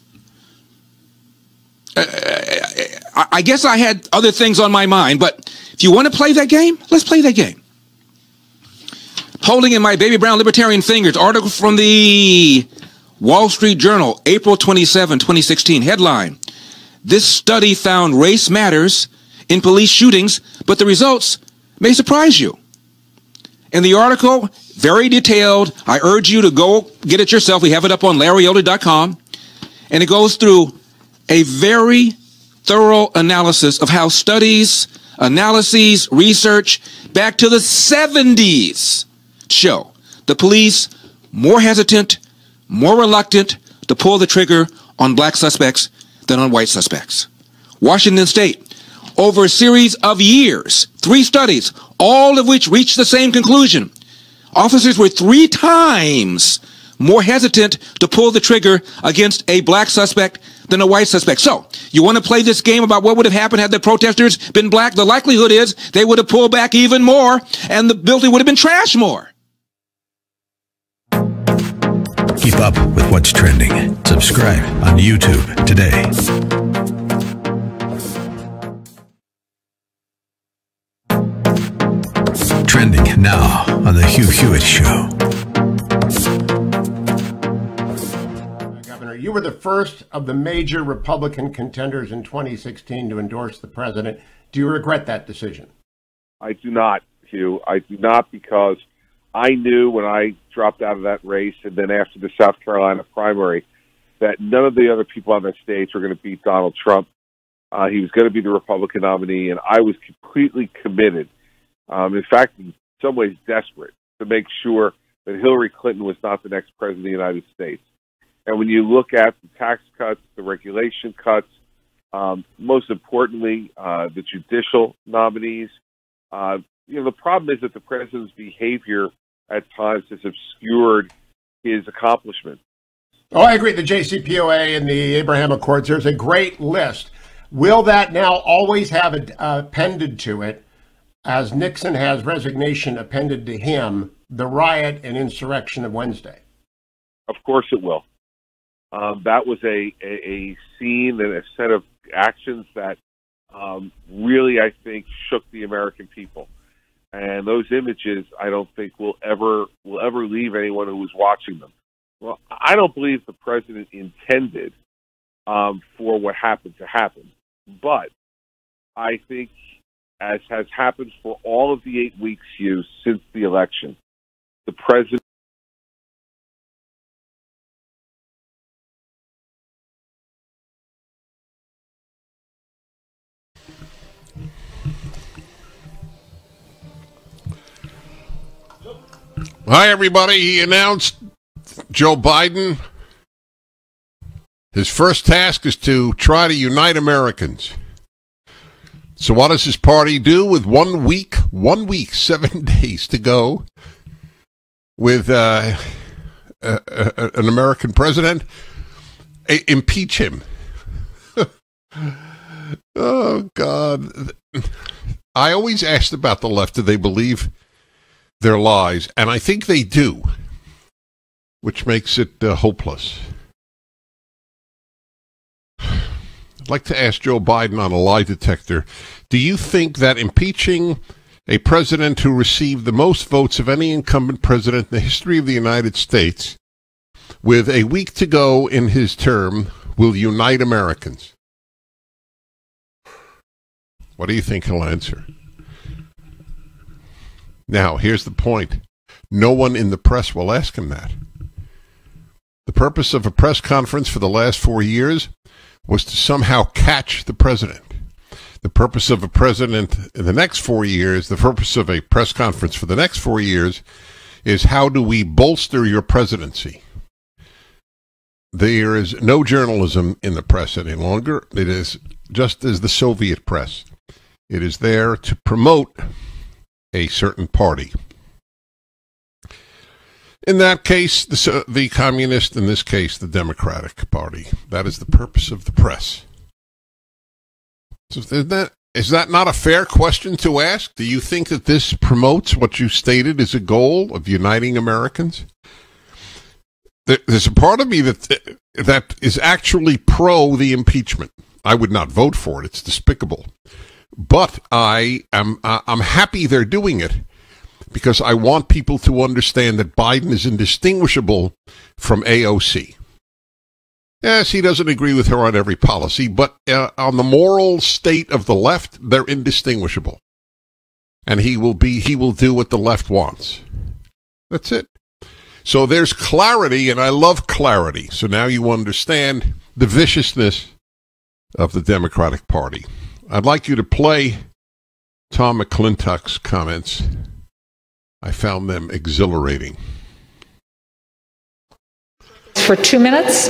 Uh, I guess I had other things on my mind, but if you want to play that game, let's play that game. Holding in my baby brown libertarian fingers, article from the Wall Street Journal, April twenty-seventh, twenty sixteen, headline, this study found race matters in police shootings, but the results may surprise you. In the article, very detailed, I urge you to go get it yourself. We have it up on larry elder dot com, and it goes through a very thorough analysis of how studies, analyses, research back to the seventies show the police more hesitant, more reluctant to pull the trigger on black suspects than on white suspects. Washington State, over a series of years, three studies, all of which reached the same conclusion. Officers were three times more hesitant to pull the trigger against a black suspect than a white suspect. So, you want to play this game about what would have happened had the protesters been black? The likelihood is they would have pulled back even more, and the building would have been trashed more. Keep up with what's trending. Subscribe on YouTube today. Trending now on The Hugh Hewitt Show. Governor Senator. You were the first of the major Republican contenders in twenty sixteen to endorse the president. Do you regret that decision? I do not, Hugh. I do not, because I knew when I dropped out of that race and then after the South Carolina primary that none of the other people on that stage were going to beat Donald Trump. Uh, he was going to be the Republican nominee, and I was completely committed, um, in fact, in some ways desperate, to make sure that Hillary Clinton was not the next president of the United States. And when you look at the tax cuts, the regulation cuts, um, most importantly, uh, the judicial nominees, uh, you know, the problem is that the president's behavior at times has obscured his accomplishments. Oh, I agree. The J C P O A and the Abraham Accords, there's a great list. Will that now always have a, uh, appended to it, as Nixon has resignation appended to him, the riot and insurrection of Wednesday? Of course it will. Um, that was a, a, a scene and a set of actions that um, really, I think, shook the American people. And those images, I don't think will ever will ever leave anyone who was watching them. Well, I don't believe the president intended um, for what happened to happen. But I think, as has happened for all of the eight weeks used since the election, the president Hi, everybody. He announced Joe Biden. His first task is to try to unite Americans. So what does his party do with one week, one week, seven days to go with uh, a, a, an American president? A- impeach him. Oh, God. I always asked about the left, do they believe their lies? And I think they do, which makes it uh, hopeless. I'd like to ask Joe Biden on a lie detector, do you think that impeaching a president who received the most votes of any incumbent president in the history of the United States, with a week to go in his term, will unite Americans? What do you think he'll answer? Now, here's the point. No one in the press will ask him that. The purpose of a press conference for the last four years was to somehow catch the president. The purpose of a president in the next four years, the purpose of a press conference for the next four years, is how do we bolster your presidency? There is no journalism in the press any longer. It is just as the Soviet press. It is there to promote a certain party. In that case, the, the communist, in this case, the Democratic Party. That is the purpose of the press. So is that, is that not a fair question to ask? Do you think that this promotes what you stated is a goal of uniting Americans? There, there's a part of me that, that is actually pro the impeachment. I would not vote for it. It's despicable. But I am I'm happy they're doing it, because I want people to understand that Biden is indistinguishable from A O C. Yes, he doesn't agree with her on every policy, but uh, on the moral state of the left, they're indistinguishable. And he will be he will do what the left wants. That's it. So there's clarity, and I love clarity. So now you understand the viciousness of the Democratic Party. I'd like you to play Tom McClintock's comments. I found them exhilarating. For two minutes.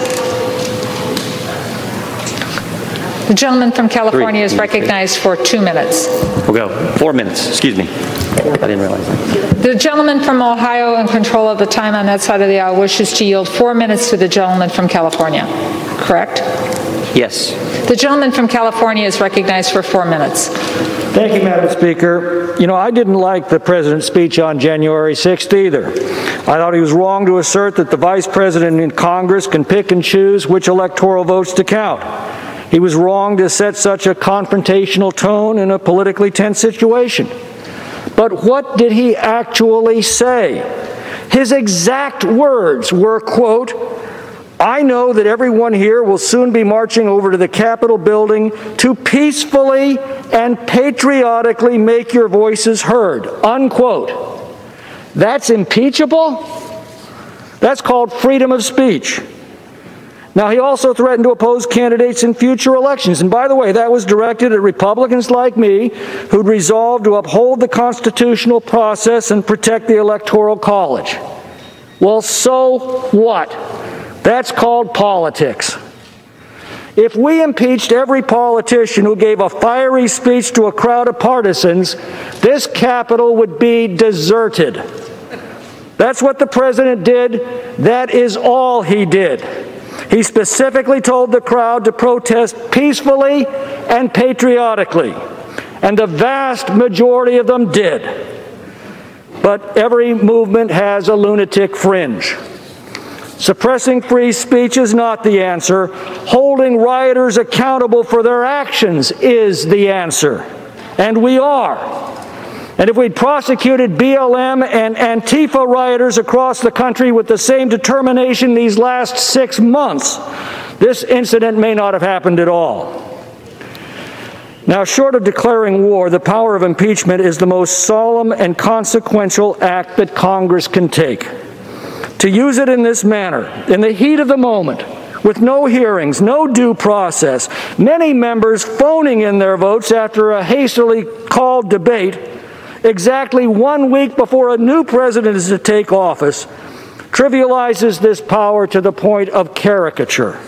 The gentleman from California is recognized for two minutes. We'll go. Four minutes. Excuse me. I didn't realize that. The gentleman from Ohio, in control of the time on that side of the aisle, wishes to yield four minutes to the gentleman from California. Correct? Yes. The gentleman from California is recognized for four minutes. Thank you, Madam Speaker. You know, I didn't like the president's speech on January sixth either. I thought he was wrong to assert that the vice president in Congress can pick and choose which electoral votes to count. He was wrong to set such a confrontational tone in a politically tense situation. But what did he actually say? His exact words were, quote, I know that everyone here will soon be marching over to the Capitol building to peacefully and patriotically make your voices heard, unquote. That's impeachable? That's called freedom of speech. Now, he also threatened to oppose candidates in future elections. And by the way, that was directed at Republicans like me who'd resolved to uphold the constitutional process and protect the Electoral College. Well, so what? That's called politics. If we impeached every politician who gave a fiery speech to a crowd of partisans, this Capitol would be deserted. That's what the president did. That is all he did. He specifically told the crowd to protest peacefully and patriotically, and the vast majority of them did. But every movement has a lunatic fringe. Suppressing free speech is not the answer. Holding rioters accountable for their actions is the answer. And we are. And if we'd prosecuted B L M and Antifa rioters across the country with the same determination these last six months, this incident may not have happened at all. Now, short of declaring war, the power of impeachment is the most solemn and consequential act that Congress can take. To use it in this manner, in the heat of the moment, with no hearings, no due process, many members phoning in their votes after a hastily called debate, exactly one week before a new president is to take office, trivializes this power to the point of caricature.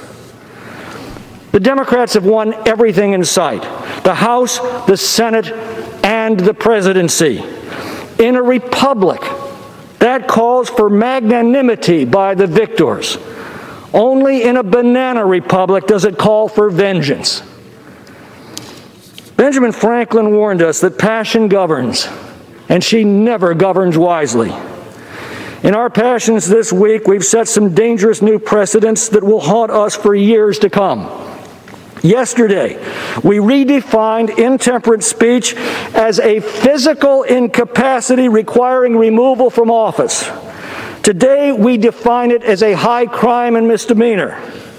The Democrats have won everything in sight: the House, the Senate, and the presidency. In a republic, that calls for magnanimity by the victors. Only in a banana republic does it call for vengeance. Benjamin Franklin warned us that passion governs, and she never governs wisely. In our passions this week, we've set some dangerous new precedents that will haunt us for years to come. Yesterday, we redefined intemperate speech as a physical incapacity requiring removal from office. Today, we define it as a high crime and misdemeanor.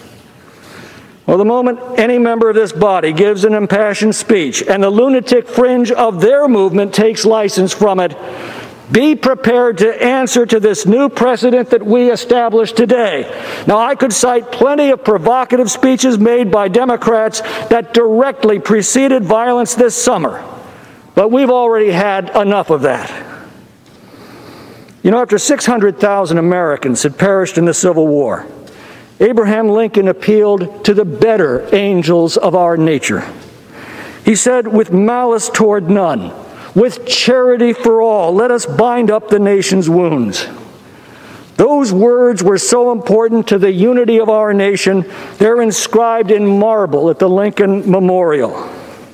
Well, the moment any member of this body gives an impassioned speech and the lunatic fringe of their movement takes license from it, be prepared to answer to this new precedent that we established today. Now, I could cite plenty of provocative speeches made by Democrats that directly preceded violence this summer, but we've already had enough of that. You know, after six hundred thousand Americans had perished in the Civil War, Abraham Lincoln appealed to the better angels of our nature. He said, "With malice toward none, with charity for all, let us bind up the nation's wounds." Those words were so important to the unity of our nation, they're inscribed in marble at the Lincoln Memorial.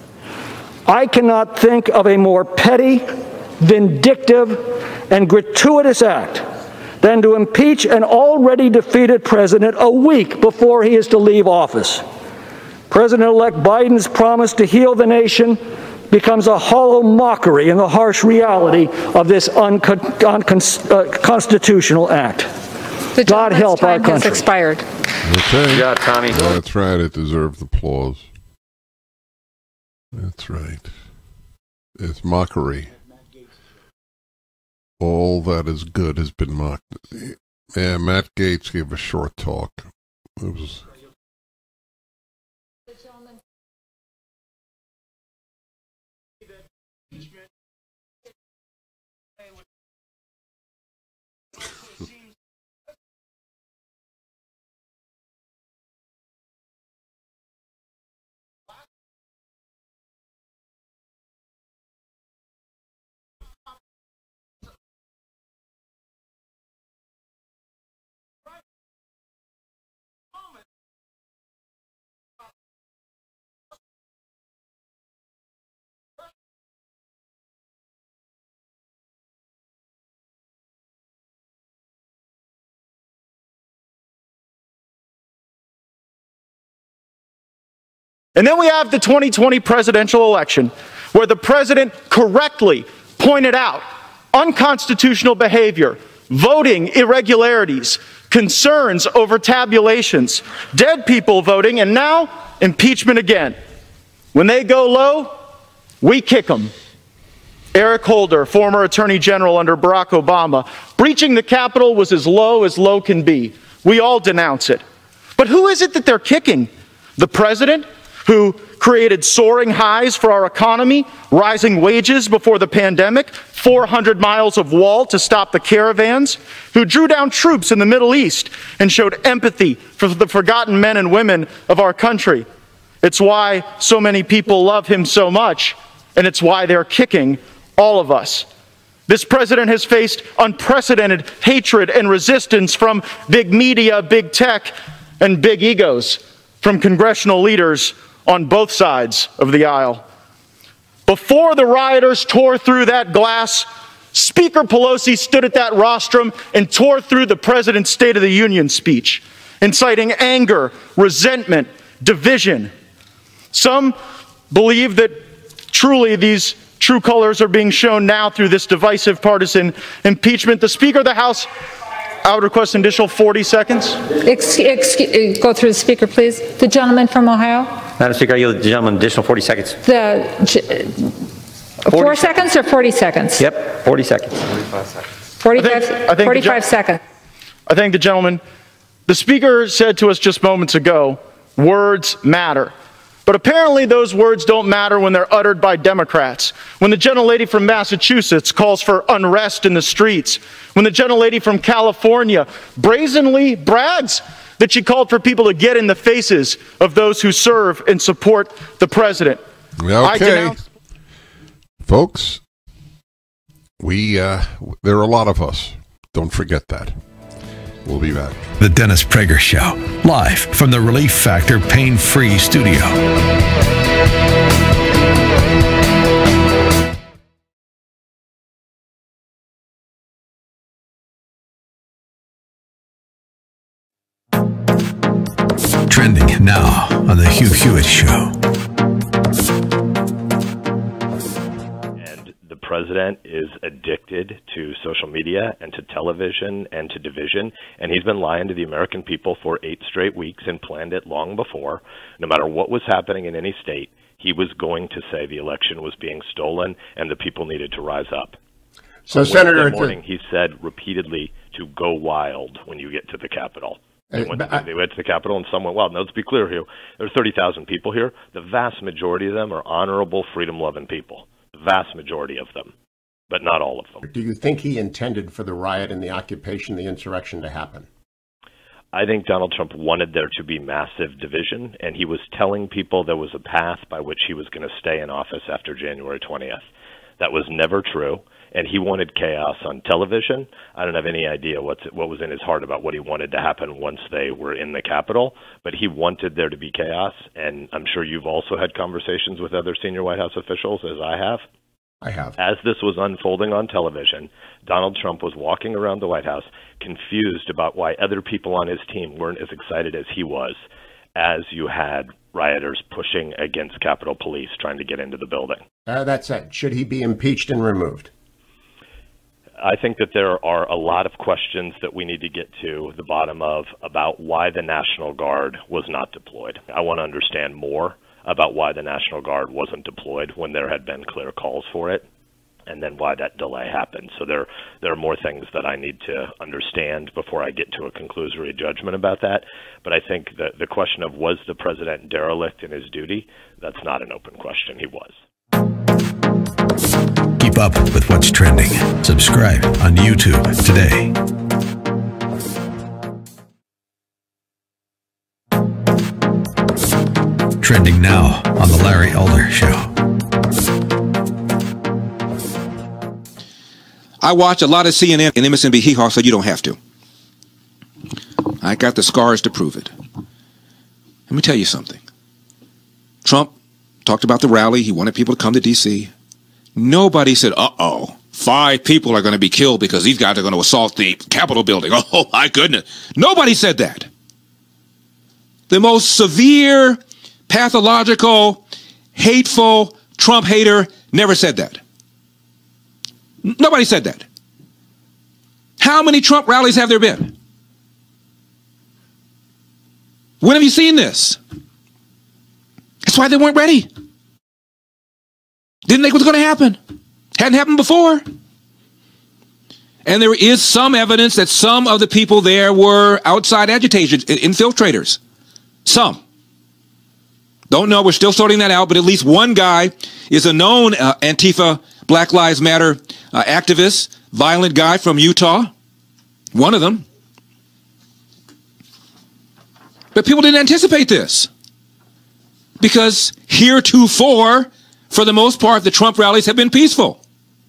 I cannot think of a more petty, vindictive, and gratuitous act than to impeach an already defeated president a week before he is to leave office. President-elect Biden's promise to heal the nation becomes a hollow mockery in the harsh reality of this unconstitutional act. The God help our time country. has expired. Okay. Yeah, Tommy. That's right. It deserved applause. That's right. It's mockery. All that is good has been mocked. Yeah, Matt Gaetz gave a short talk. It was... And then we have the twenty twenty presidential election, where the president correctly pointed out unconstitutional behavior, voting irregularities, concerns over tabulations, dead people voting, and now impeachment again. When they go low, we kick them. Eric Holder, former Attorney General under Barack Obama, breaching the Capitol was as low as low can be. We all denounce it. But who is it that they're kicking? The president, who created soaring highs for our economy, rising wages before the pandemic, four hundred miles of wall to stop the caravans, who drew down troops in the Middle East and showed empathy for the forgotten men and women of our country. It's why so many people love him so much, and it's why they're kicking all of us. This president has faced unprecedented hatred and resistance from big media, big tech, and big egos, from congressional leaders on both sides of the aisle. Before the rioters tore through that glass, Speaker Pelosi stood at that rostrum and tore through the president's State of the Union speech, inciting anger, resentment, division. Some believe that truly these true colors are being shown now through this divisive partisan impeachment. The Speaker of the House, I would request an additional forty seconds. Excuse, excuse, go through the Speaker, please. The gentleman from Ohio. Madam Speaker, I yield the gentleman an additional forty seconds. The four seconds or forty seconds? Yep, forty seconds. forty-five seconds. forty-five, I think, I think forty-five seconds. I thank the gentleman. The Speaker said to us just moments ago, words matter. But apparently those words don't matter when they're uttered by Democrats. When the gentlelady from Massachusetts calls for unrest in the streets. When the gentlelady from California brazenly brags that she called for people to get in the faces of those who serve and support the president. Okay. Folks, we, uh, there are a lot of us. Don't forget that. We'll be back. The Dennis Prager Show, live from the Relief Factor Pain-Free Studio. Trending now on the Hugh Hewitt Show. The president is addicted to social media and to television and to division, and he's been lying to the American people for eight straight weeks and planned it long before. No matter what was happening in any state, he was going to say the election was being stolen and the people needed to rise up. So, On Senator, Wednesday morning, he said repeatedly to go wild when you get to the Capitol. They went, to, they went to the Capitol and some went wild. Now, let's be clear here. There are thirty thousand people here. The vast majority of them are honorable, freedom-loving people. The vast majority of them, but not all of them. Do you think he intended for the riot and the occupation, the insurrection to happen? I think Donald Trump wanted there to be massive division, and he was telling people there was a path by which he was going to stay in office after January twentieth. That was never true, and he wanted chaos on television. I don't have any idea what's, what was in his heart about what he wanted to happen once they were in the Capitol, but he wanted there to be chaos, and I'm sure you've also had conversations with other senior White House officials, as I have. I have. As this was unfolding on television, Donald Trump was walking around the White House confused about why other people on his team weren't as excited as he was, as you had rioters pushing against Capitol Police trying to get into the building. Uh, that said, should he be impeached and removed? I think that there are a lot of questions that we need to get to the bottom of about why the National Guard was not deployed. I want to understand more about why the National Guard wasn't deployed when there had been clear calls for it, and then why that delay happened. So there there are more things that I need to understand before I get to a conclusory judgment about that. But I think the, the question of was the president derelict in his duty, that's not an open question. He was. Keep up with what's trending. Subscribe on YouTube today. Trending now on The Larry Elder Show. I watch a lot of C N N and M S N B Hee Haw, so you don't have to. I got the scars to prove it. Let me tell you something. Trump talked about the rally. He wanted people to come to D C Nobody said, uh-oh, five people are going to be killed because these guys are going to assault the Capitol building. Oh, my goodness. Nobody said that. The most severe, pathological, hateful Trump hater never said that. Nobody said that. How many Trump rallies have there been? When have you seen this? That's why they weren't ready. Didn't think it was going to happen. Hadn't happened before. And there is some evidence that some of the people there were outside agitators, infiltrators. Some. Don't know. We're still sorting that out. But at least one guy is a known uh, Antifa Black Lives Matter uh, activist, violent guy from Utah. One of them. But people didn't anticipate this. Because heretofore, for the most part, the Trump rallies have been peaceful.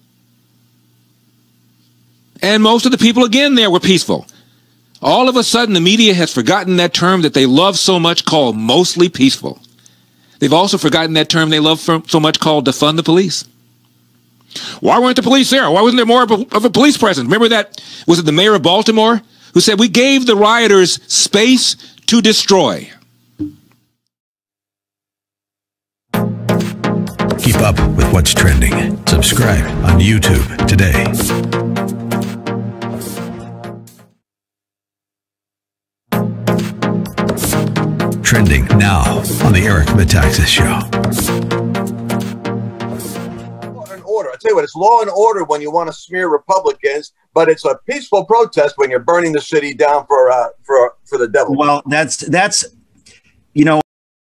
And most of the people, again, there were peaceful. All of a sudden, the media has forgotten that term that they love so much called mostly peaceful. They've also forgotten that term they love so much called defund the police. Why weren't the police there? Why wasn't there more of a police presence? Remember that, was it the mayor of Baltimore who said, we gave the rioters space to destroy. Keep up with what's trending. Subscribe on YouTube today. Trending now on the Eric Metaxas Show. Law and order. I tell you what, it's law and order when you want to smear Republicans, but it's a peaceful protest when you're burning the city down for uh, for for the devil. Well, that's that's you know.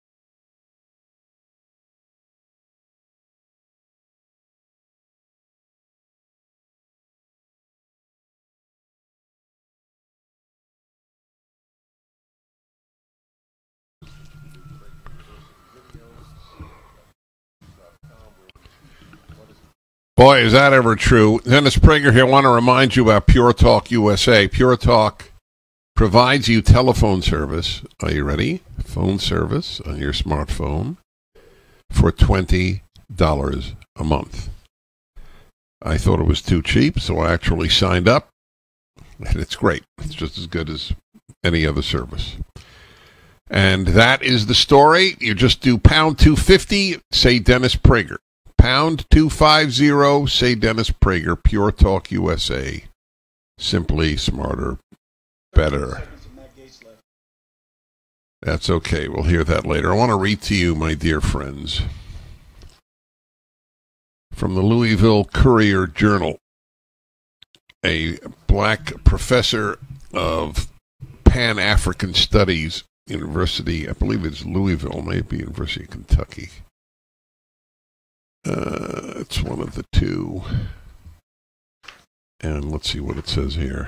Boy, is that ever true. Dennis Prager here. I want to remind you about Pure Talk U S A. Pure Talk provides you telephone service. Are you ready? Phone service on your smartphone for twenty dollars a month. I thought it was too cheap, so I actually signed up. And it's great. It's just as good as any other service. And that is the story. You just do pound two fifty, say Dennis Prager. Pound two fifty, say Dennis Prager, Pure Talk U S A. Simply smarter, better. That's okay. We'll hear that later. I want to read to you, my dear friends, from the Louisville Courier-Journal. A black professor of Pan-African Studies, University, I believe it's Louisville, maybe University of Kentucky. Uh, it's one of the two. And let's see what it says here.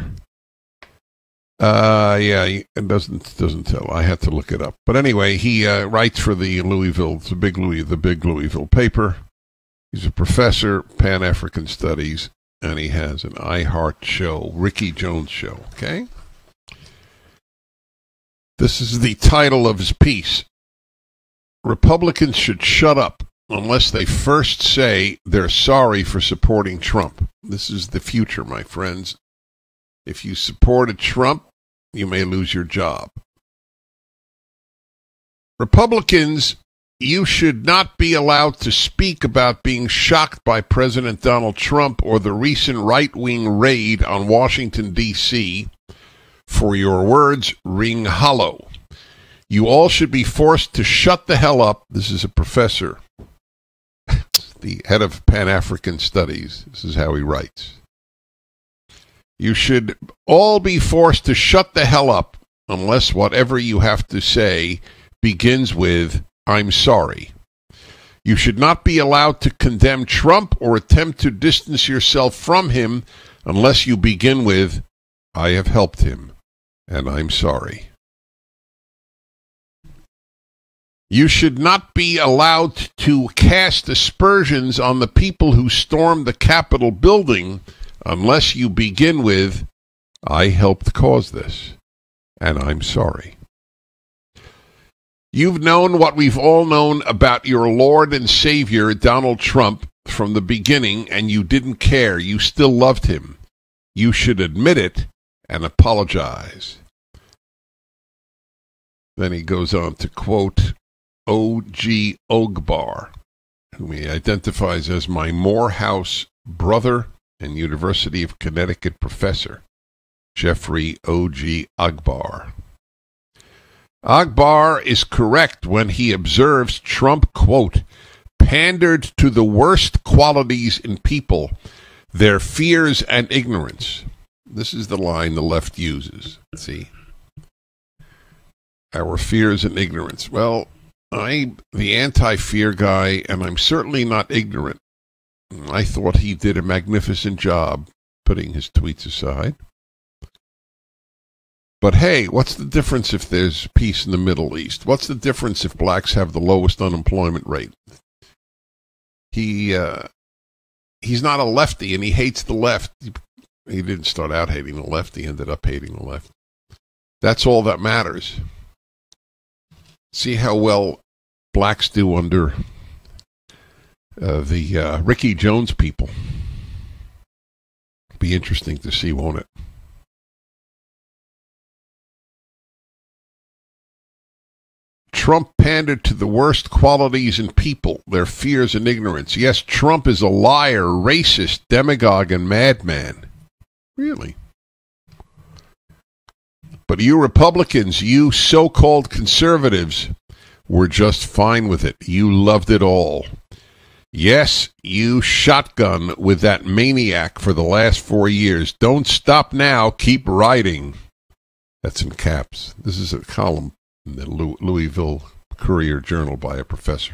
Uh, yeah, it doesn't doesn't tell. I had to look it up. But anyway, he uh, writes for the Louisville, the big Louis, the big Louisville paper. He's a professor, Pan-African Studies, and he has an iHeart show, Ricky Jones Show. Okay. This is the title of his piece. Republicans should shut up unless they first say they're sorry for supporting Trump. This is the future, my friends. If you supported Trump, you may lose your job. Republicans, you should not be allowed to speak about being shocked by President Donald Trump or the recent right-wing raid on Washington, D C, for your words ring hollow. You all should be forced to shut the hell up. This is a professor, the head of Pan-African Studies. This is how he writes. You should all be forced to shut the hell up unless whatever you have to say begins with, I'm sorry. You should not be allowed to condemn Trump or attempt to distance yourself from him unless you begin with, I have helped him, and I'm sorry. You should not be allowed to cast aspersions on the people who stormed the Capitol building unless you begin with, I helped cause this, and I'm sorry. You've known what we've all known about your Lord and Savior, Donald Trump, from the beginning, and you didn't care. You still loved him. You should admit it and apologize. Then he goes on to quote O G Ogbar, whom he identifies as my Morehouse brother and University of Connecticut professor, Jeffrey O G Ogbar. Akbar is correct when he observes Trump, quote, pandered to the worst qualities in people, their fears and ignorance. This is the line the left uses. See? Our fears and ignorance. Well, I'm the anti-fear guy, and I'm certainly not ignorant. I thought he did a magnificent job, putting his tweets aside. But hey, what's the difference if there's peace in the Middle East? What's the difference if blacks have the lowest unemployment rate? He uh, he's not a lefty, and he hates the left. He, he didn't start out hating the left. He ended up hating the left. That's all that matters. See how well blacks do under uh, the uh, Ricky Jones people. Be interesting to see, won't it? Trump pandered to the worst qualities in people, their fears and ignorance. Yes, Trump is a liar, racist, demagogue, and madman. Really? But you Republicans, you so-called conservatives, were just fine with it. You loved it all. Yes, you shotgun with that maniac for the last four years. Don't stop now. Keep riding. That's in caps. This is a column in the Louisville Courier-Journal by a professor.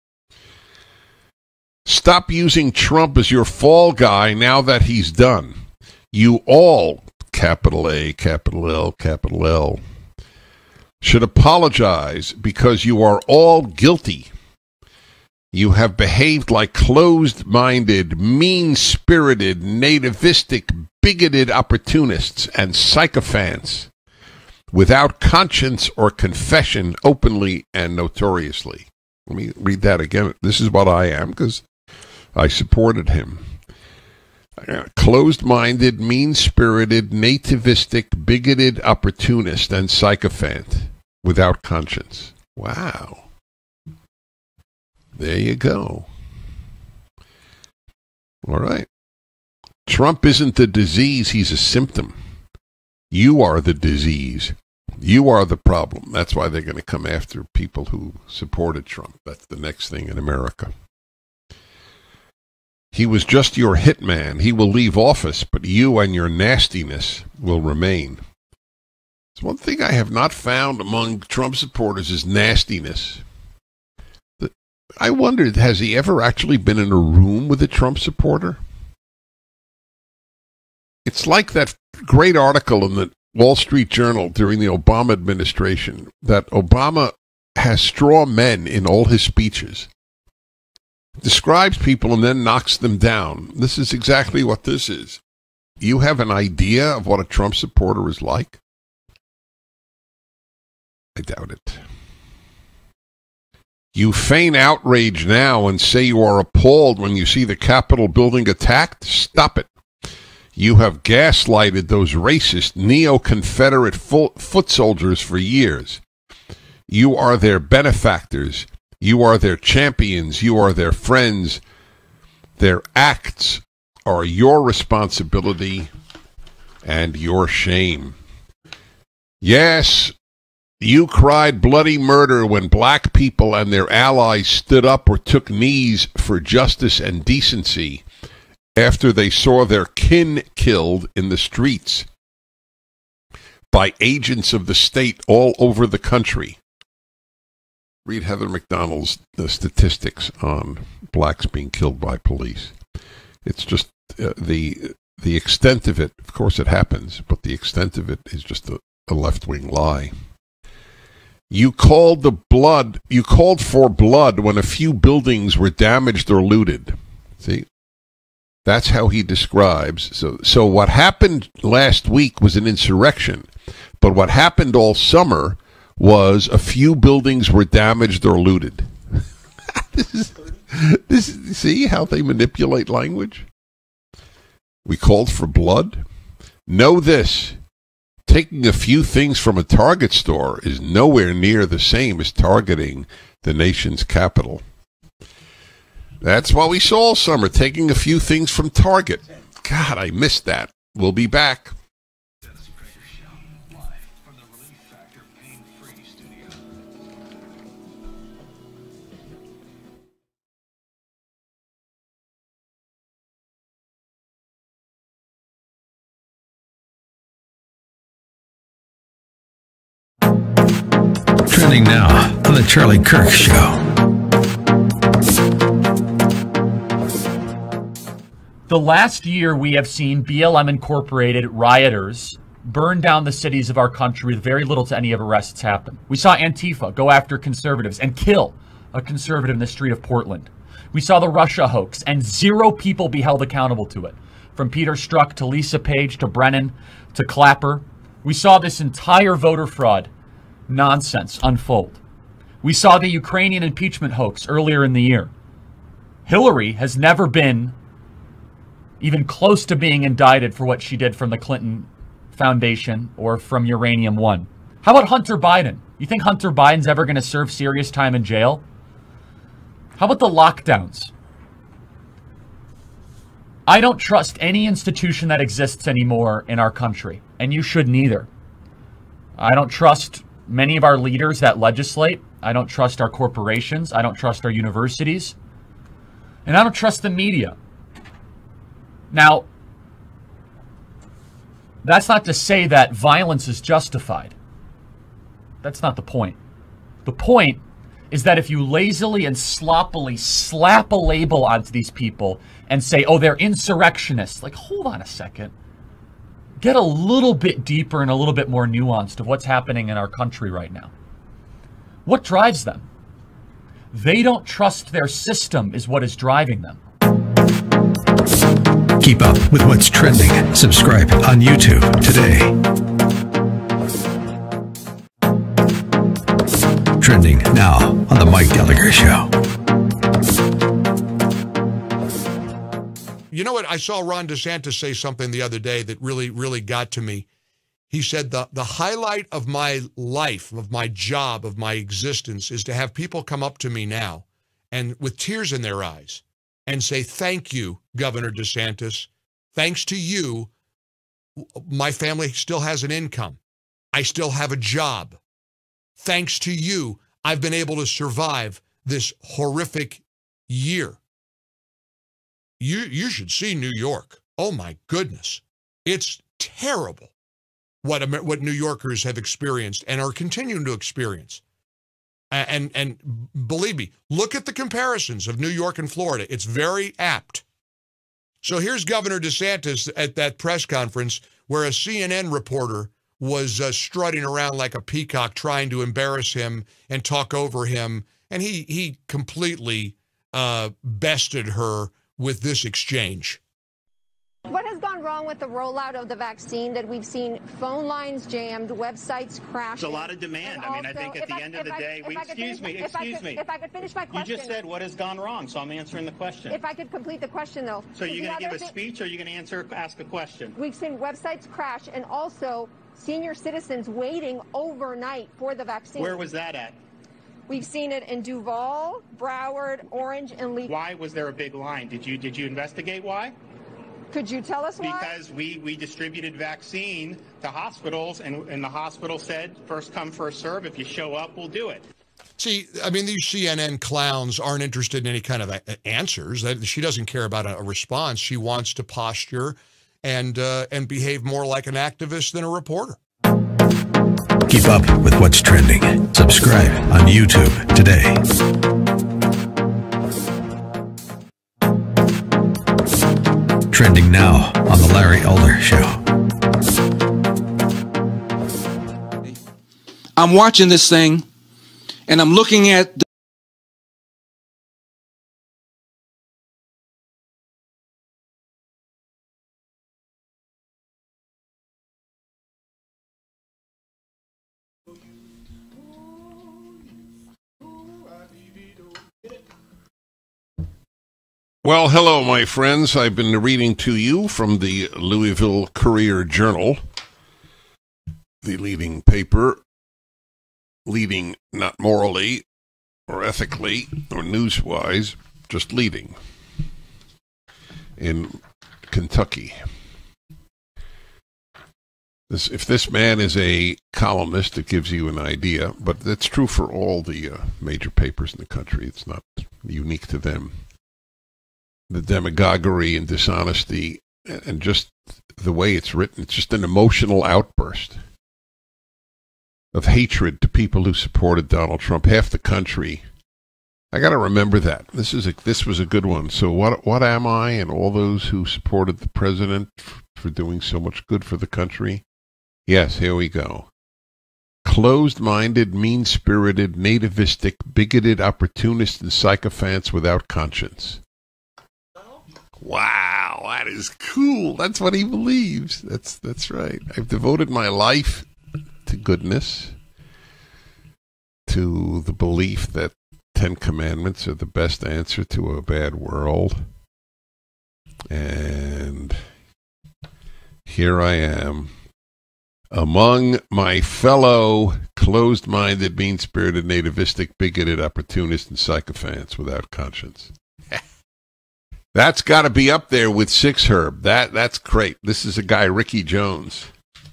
Stop using Trump as your fall guy now that he's done. You all, capital A, capital L, capital L, should apologize because you are all guilty. You have behaved like closed-minded, mean-spirited, nativistic, bigoted opportunists and sycophants without conscience or confession, openly and notoriously. Let me read that again. This is what I am, because I supported him. Closed-minded, mean-spirited, nativistic, bigoted opportunist and sycophant without conscience. Wow. There you go. All right. Trump isn't the disease, he's a symptom. You are the disease. You are the problem. That's why they're going to come after people who supported Trump. That's the next thing in America. He was just your hitman. He will leave office, but you and your nastiness will remain. It's one thing I have not found among Trump supporters is nastiness. The, I wondered, has he ever actually been in a room with a Trump supporter? It's like that great article in the Wall Street Journal during the Obama administration that Obama has straw men in all his speeches. Describes people and then knocks them down. This is exactly what this is. You have an idea of what a Trump supporter is like? I doubt it. You feign outrage now and say you are appalled when you see the Capitol building attacked? Stop it. You have gaslighted those racist neo-Confederate foot soldiers for years. You are their benefactors. You are their champions. You are their friends. Their acts are your responsibility and your shame. Yes, you cried bloody murder when black people and their allies stood up or took knees for justice and decency after they saw their kin killed in the streets by agents of the state all over the country. Read Heather McDonald's uh, statistics on blacks being killed by police. It's just uh, the the extent of it. Of course, it happens, but the extent of it is just a, a left-wing lie. You called the blood. You called for blood when a few buildings were damaged or looted. See, that's how he describes. So, so what happened last week was an insurrection, but what happened all summer was a few buildings were damaged or looted. this is, this, see how they manipulate language? We called for blood. Know this. Taking a few things from a Target store is nowhere near the same as targeting the nation's capital. That's what we saw all summer, taking a few things from Target. God, I missed that. We'll be back. Trending now on The Charlie Kirk Show. The last year we have seen B L M Incorporated rioters burn down the cities of our country with very little to any of arrests happen. We saw Antifa go after conservatives and kill a conservative in the street of Portland. We saw the Russia hoax and zero people be held accountable to it. From Peter Strzok to Lisa Page to Brennan to Clapper. We saw this entire voter fraud nonsense unfold. We saw the Ukrainian impeachment hoax earlier in the year. Hillary has never been even close to being indicted for what she did from the Clinton Foundation or from Uranium One. How about Hunter Biden? You think Hunter Biden's ever going to serve serious time in jail? How about the lockdowns? I don't trust any institution that exists anymore in our country, and you shouldn't either. I don't trust many of our leaders that legislate. I don't trust our corporations. I don't trust our universities. And I don't trust the media. Now, that's not to say that violence is justified. That's not the point. The point is that if you lazily and sloppily slap a label onto these people and say, oh, they're insurrectionists, like, hold on a second. Get a little bit deeper and a little bit more nuanced of what's happening in our country right now. What drives them? They don't trust their system is what is driving them. Keep up with what's trending. Subscribe on YouTube today. Trending now on The Mike Gallagher Show. You know what? I saw Ron DeSantis say something the other day that really, really got to me. He said, the, the highlight of my life, of my job, of my existence is to have people come up to me now and with tears in their eyes and say, thank you, Governor DeSantis. Thanks to you, my family still has an income. I still have a job. Thanks to you, I've been able to survive this horrific year. You, you should see New York. Oh, my goodness. It's terrible what, what New Yorkers have experienced and are continuing to experience. And, and believe me, look at the comparisons of New York and Florida. It's very apt. So here's Governor DeSantis at that press conference where a C N N reporter was uh, strutting around like a peacock trying to embarrass him and talk over him. And he, he completely uh, bested her with this exchange. What has gone wrong with the rollout of the vaccine that we've seen phone lines jammed, websites crashed? There's a lot of demand. I mean, I think at the end of the day, we, excuse me, excuse me. If I could finish my question. You just said what has gone wrong, so I'm answering the question. If I could complete the question, though. So you're going to give a speech or are you going to answer, ask a question? We've seen websites crash and also senior citizens waiting overnight for the vaccine. Where was that at? We've seen it in Duval, Broward, Orange, and Lee. Why was there a big line? Did you did you investigate why? Could you tell us why? Because we, we distributed vaccine to hospitals, and, and the hospital said, first come, first serve. If you show up, we'll do it. See, I mean, these C N N clowns aren't interested in any kind of answers. She doesn't care about a response. She wants to posture and uh, and behave more like an activist than a reporter. Keep up with what's trending. Subscribe on YouTube today. Trending now on The Larry Elder Show. I'm watching this thing, and I'm looking at the Well, hello, my friends. I've been reading to you from the Louisville Courier-Journal, the leading paper, leading not morally or ethically or news-wise, just leading in Kentucky. This, if this man is a columnist, it gives you an idea, but that's true for all the uh, major papers in the country. It's not unique to them. The demagoguery and dishonesty and just the way it's written, it's just an emotional outburst. of hatred to people who supported Donald Trump. Half the country. I got to remember that. This is a, this was a good one. So what what am I and all those who supported the president f- for doing so much good for the country? Yes, here we go. Closed-minded, mean-spirited, nativistic, bigoted, opportunist, and sycophants without conscience. Wow, that is cool. That's what he believes. That's that's right. I've devoted my life to goodness, to the belief that Ten Commandments are the best answer to a bad world. And here I am, among my fellow closed-minded, mean-spirited, nativistic, bigoted, opportunists, and sycophants without conscience. That's got to be up there with Six Herb. That that's great. This is a guy, Ricky Jones.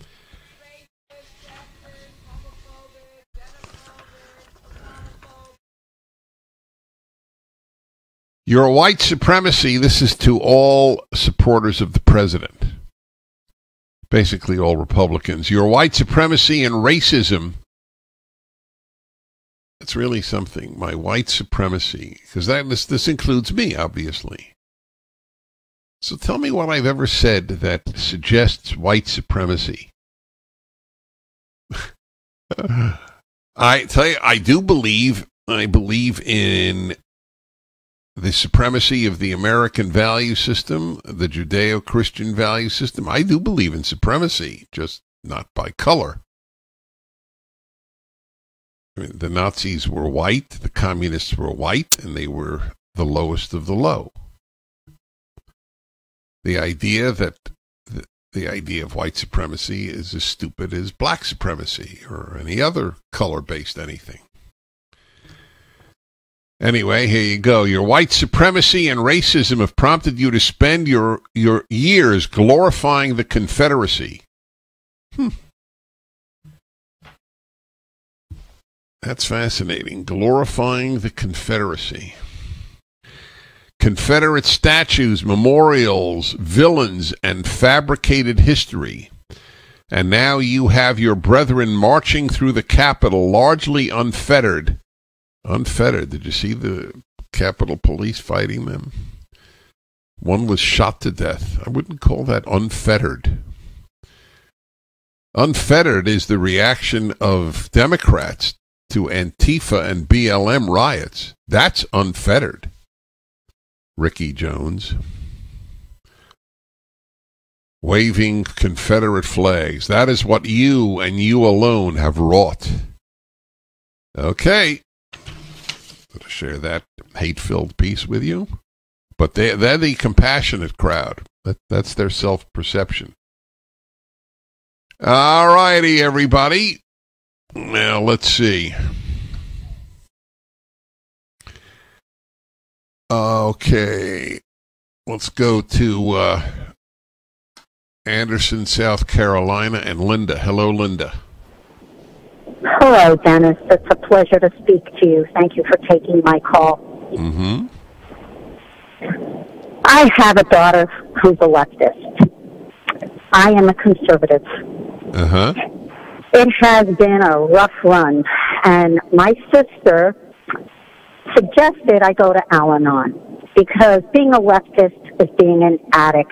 Your white supremacy, this is to all supporters of the president. Basically all Republicans. Your white supremacy and racism, it's really something. My white supremacy, because that this, this includes me, obviously. So tell me what I've ever said that suggests white supremacy. I tell you, I do believe, I believe in the supremacy of the American value system, the Judeo-Christian value system. I do believe in supremacy, just not by color. I mean, the Nazis were white, the communists were white, and they were the lowest of the low. The idea that the, the idea of white supremacy is as stupid as black supremacy or any other color-based anything. Anyway, here you go. Your white supremacy and racism have prompted you to spend your, your years glorifying the Confederacy. Hmm. That's fascinating. Glorifying the Confederacy. Confederate statues, memorials, villains, and fabricated history. And now you have your brethren marching through the Capitol largely unfettered. Unfettered. Did you see the Capitol Police fighting them? One was shot to death. I wouldn't call that unfettered. Unfettered is the reaction of Democrats to Antifa and B L M riots. That's unfettered. Ricky Jones. Waving Confederate flags. That is what you and you alone have wrought. Okay. I'm going to share that hate-filled piece with you. But they, they're the compassionate crowd. That, that's their self-perception. All righty, everybody. Now, let's see. Okay. Let's go to uh, Anderson, South Carolina, and Linda. Hello, Linda. Hello, Dennis. It's a pleasure to speak to you. Thank you for taking my call. Mm-hmm. I have a daughter who's a leftist. I am a conservative. Uh-huh. It has been a rough run, and my sister suggested I go to Al-Anon because being a leftist is being an addict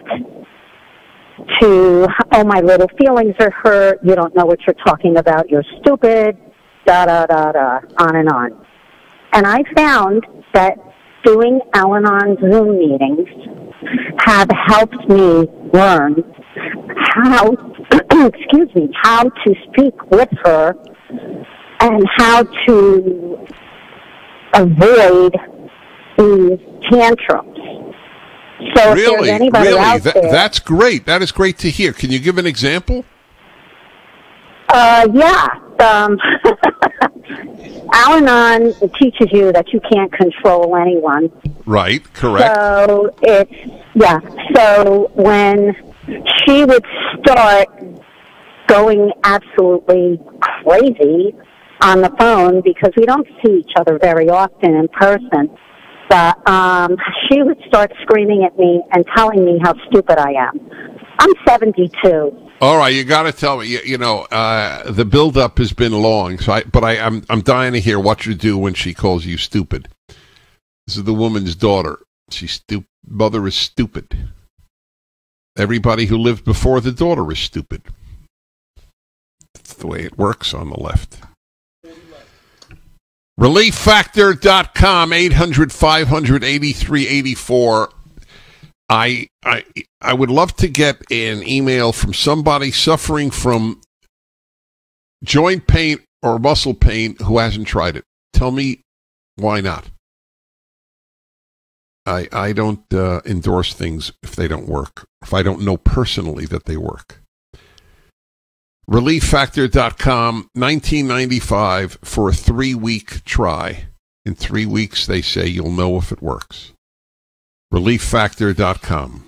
to, oh, my little feelings are hurt, you don't know what you're talking about, you're stupid, da-da-da-da, on and on. And I found that doing Al-Anon Zoom meetings have helped me learn how, excuse me, how to speak with her and how to avoid these tantrums. So if really, there's anybody really, out that, there, that's great. That is great to hear. Can you give an example? Uh, yeah. Um, Al-Anon teaches you that you can't control anyone. Right, correct. So it's, yeah. So when she would start going absolutely crazy on the phone, because we don't see each other very often in person, but um, she would start screaming at me and telling me how stupid I am. I'm seventy-two. All right, you got to tell me. You, you know, uh, the build-up has been long, so I, but I, I'm I'm dying to hear what you do when she calls you stupid. This is the woman's daughter. She's stupid. Mother is stupid. Everybody who lived before the daughter is stupid. That's the way it works on the left. relief factor dot com, eight hundred, five hundred, eighty-three eighty-four. I, I, I would love to get an email from somebody suffering from joint pain or muscle pain who hasn't tried it. Tell me why not. I, I don't uh, endorse things if they don't work, if I don't know personally that they work. relief factor dot com, nineteen ninety-five for a three-week try. In three weeks, they say you'll know if it works. relief factor dot com.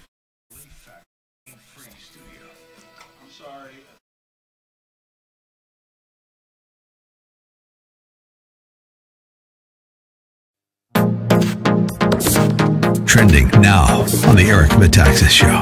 Trending now on the Eric Metaxas Show.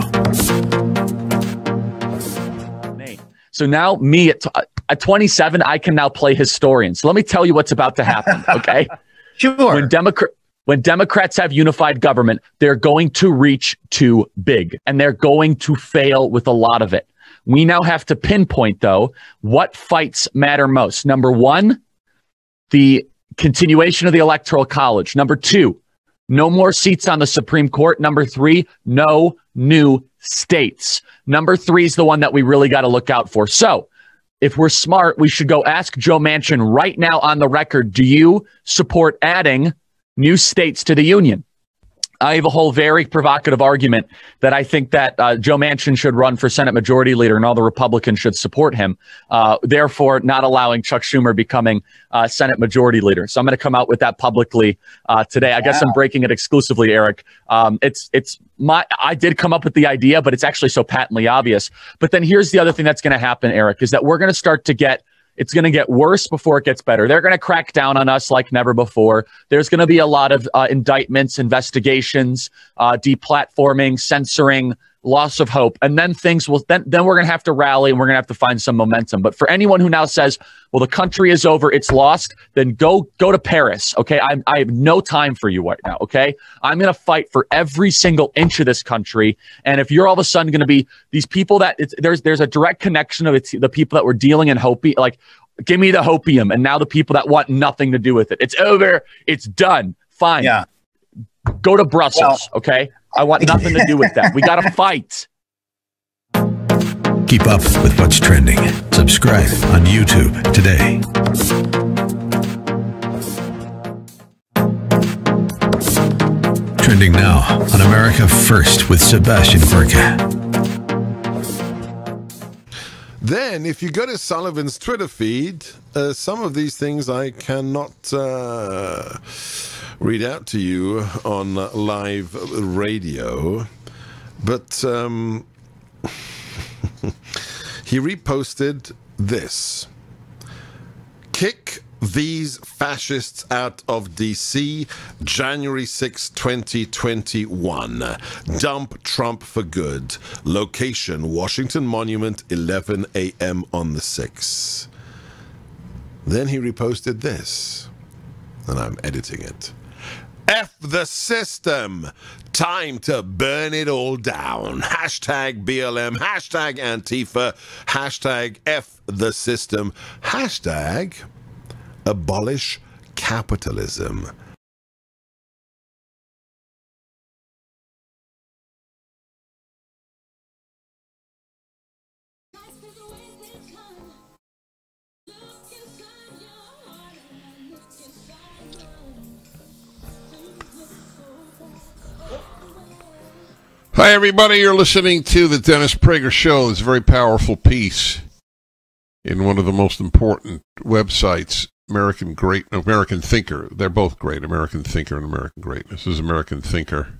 So now me at, at twenty-seven, I can now play historian. So let me tell you what's about to happen, okay? Sure. When Democrat when Democrats have unified government, they're going to reach too big, and they're going to fail with a lot of it. We now have to pinpoint, though, what fights matter most. Number one, the continuation of the Electoral College. Number two, no more seats on the Supreme Court. Number three, no new states. Number three is the one that we really got to look out for. So if we're smart, we should go ask Joe Manchin right now on the record, do you support adding new states to the union? I have a whole very provocative argument that I think that uh, Joe Manchin should run for Senate Majority Leader and all the Republicans should support him, uh, therefore not allowing Chuck Schumer becoming uh, Senate Majority Leader. So I'm going to come out with that publicly uh, today. I wow. guess I'm breaking it exclusively, Eric. Um, it's it's my I did come up with the idea, but it's actually so patently obvious. But then here's the other thing that's going to happen, Eric, is that we're going to start to get It's going to get worse before it gets better. They're going to crack down on us like never before. There's going to be a lot of uh, indictments, investigations, uh, deplatforming, censoring, loss of hope. And then things will, then, then we're going to have to rally and we're going to have to find some momentum. But for anyone who now says, well, the country is over, it's lost, then go, go to Paris. Okay. I, I have no time for you right now. Okay. I'm going to fight for every single inch of this country. And if you're all of a sudden going to be these people that it's, there's, there's a direct connection of it's the people that were dealing in Hopi, like, give me the hopium. And now the people that want nothing to do with it. It's over. It's done. Fine. Yeah. Go to Brussels. Well, okay. I want nothing to do with that. We got to fight. Keep up with what's trending. Subscribe on YouTube today. Trending now on America First with Sebastian Gorka. Then, if you go to Sullivan's Twitter feed, uh, some of these things I cannot uh, read out to you on uh, live radio, but um, he reposted this. Kick these fascists out of D C, January sixth, twenty twenty-one. Dump Trump for good. Location, Washington Monument, eleven a m on the sixth. Then he reposted this, and I'm editing it. F the system. Time to burn it all down. Hashtag B L M, hashtag Antifa, hashtag F the system, hashtag abolish capitalism. Hi, everybody. You're listening to the Dennis Prager Show. It's a very powerful piece in one of the most important websites, American Great, American Thinker. They're both great, American Thinker and American Greatness. This is American Thinker.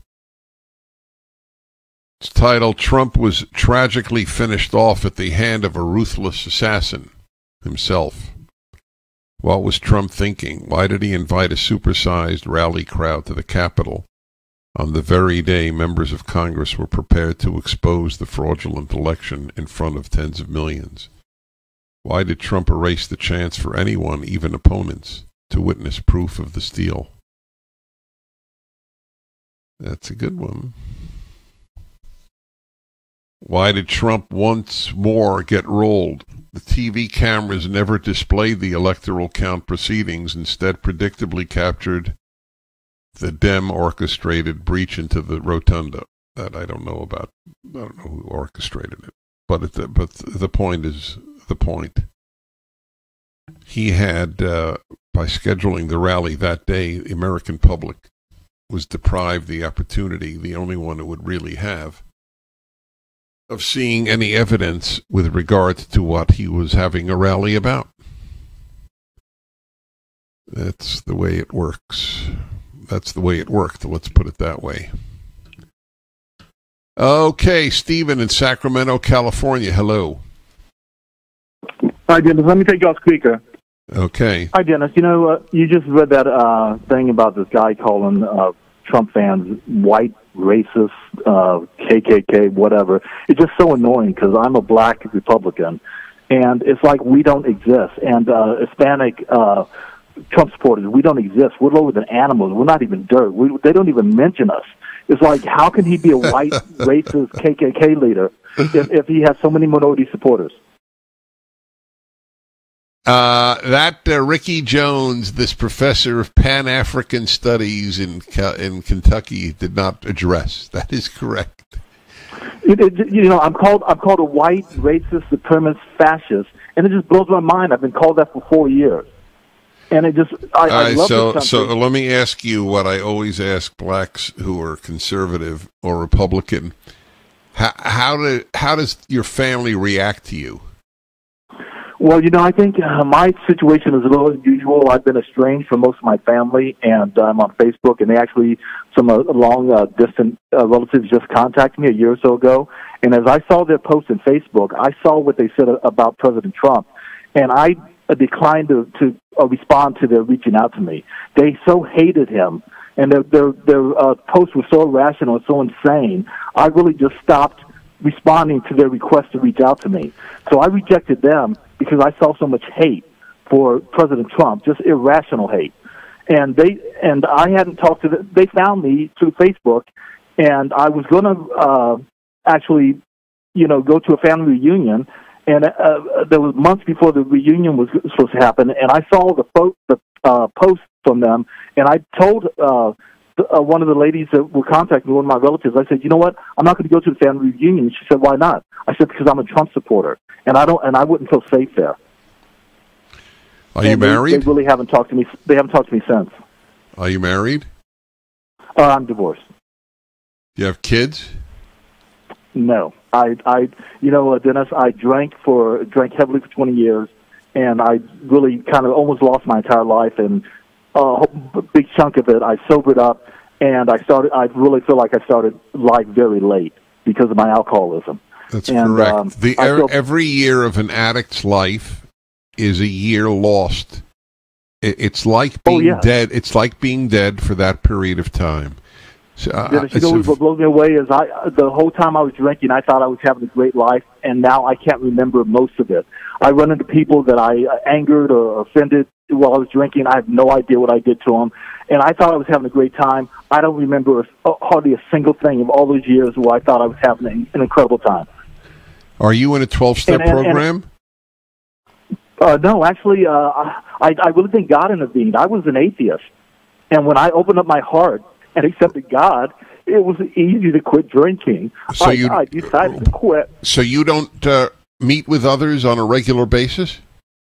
It's titled, Trump was tragically finished off at the hand of a ruthless assassin himself. What was Trump thinking? Why did he invite a supersized rally crowd to the Capitol On the very day members of Congress were prepared to expose the fraudulent election in front of tens of millions. Why did Trump erase the chance for anyone, even opponents, to witness proof of the steal? That's a good one. Why did Trump once more get rolled? The T V cameras never displayed the electoral count proceedings, instead predictably captured the Dem-orchestrated breach into the rotunda. That I don't know about. I don't know who orchestrated it. But it, the, but the point is the point. He had, uh, by scheduling the rally that day, the American public was deprived the opportunity, the only one it would really have, of seeing any evidence with regard to what he was having a rally about. That's the way it works. That's the way it worked. Let's put it that way. Okay, Stephen in Sacramento, California. Hello. Hi, Dennis. Let me take you off speaker. Okay. Hi, Dennis. You know, uh, you just read that uh, thing about this guy calling uh, Trump fans white, racist, uh, K K K, whatever. It's just so annoying because I'm a black Republican, and it's like we don't exist. And uh, Hispanic uh, Trump supporters, we don't exist. We're lower than animals. We're not even dirt. We, they don't even mention us. It's like, how can he be a white, racist K K K leader if, if he has so many minority supporters? Uh, that uh, Ricky Jones, this professor of Pan-African Studies in in Kentucky, did not address. That is correct. It, it, you know, I'm called I'm called a white, racist, supremacist, fascist, and it just blows my mind. I've been called that for four years, and it just I, All I right, love so this so country. let me ask you what I always ask blacks who are conservative or Republican: how how do how does your family react to you? Well, you know, I think uh, my situation is a little unusual. I've been estranged from most of my family, and I'm on Facebook, and they actually, some uh, long uh, distant uh, relatives just contacted me a year or so ago, and as I saw their post on Facebook, I saw what they said about President Trump, and I uh, declined to, to uh, respond to their reaching out to me. They so hated him, and their, their, their uh, posts were so irrational and so insane, I really just stopped responding to their request to reach out to me. So I rejected them because I saw so much hate for President Trump, just irrational hate. And they and I hadn't talked to them. They found me through Facebook, and I was going to uh, actually, you know, go to a family reunion. And uh, there was months before the reunion was supposed to happen, and I saw the fo- the uh, post from them, and I told uh, the, uh, one of the ladies that were contacting me, one of my relatives, I said, you know what, I'm not going to go to the family reunion. She said, why not? I said, because I'm a Trump supporter, and I don't, and I wouldn't feel safe there. Are you And they- married? They really haven't talked to me. They haven't talked to me since. Are you married? Uh, I'm divorced. Do you have kids? No, I, I, you know, uh, Dennis, I drank for drank heavily for twenty years, and I really kind of almost lost my entire life, and uh, a big chunk of it I sobered up, and I started. I really feel like I started life very late because of my alcoholism. That's And, correct. um, the I er, feel- every year of an addict's life is a year lost. It, it's like Oh, being yeah. dead. It's like being dead for that period of time. So, uh, Dennis, you it's know a- what blows me away is I the whole time I was drinking, I thought I was having a great life, and now I can't remember most of it. I run into people that I uh, angered or offended while I was drinking. I have no idea what I did to them, and I thought I was having a great time. I don't remember a, hardly a single thing of all those years where I thought I was having an, an incredible time. Are you in a twelve-step And- and- and- program? Uh, no, actually, uh, I, I really think God intervened. I was an atheist, and when I opened up my heart and accepted God, it was easy to quit drinking. So I, you- I decided to quit. So you don't uh, meet with others on a regular basis?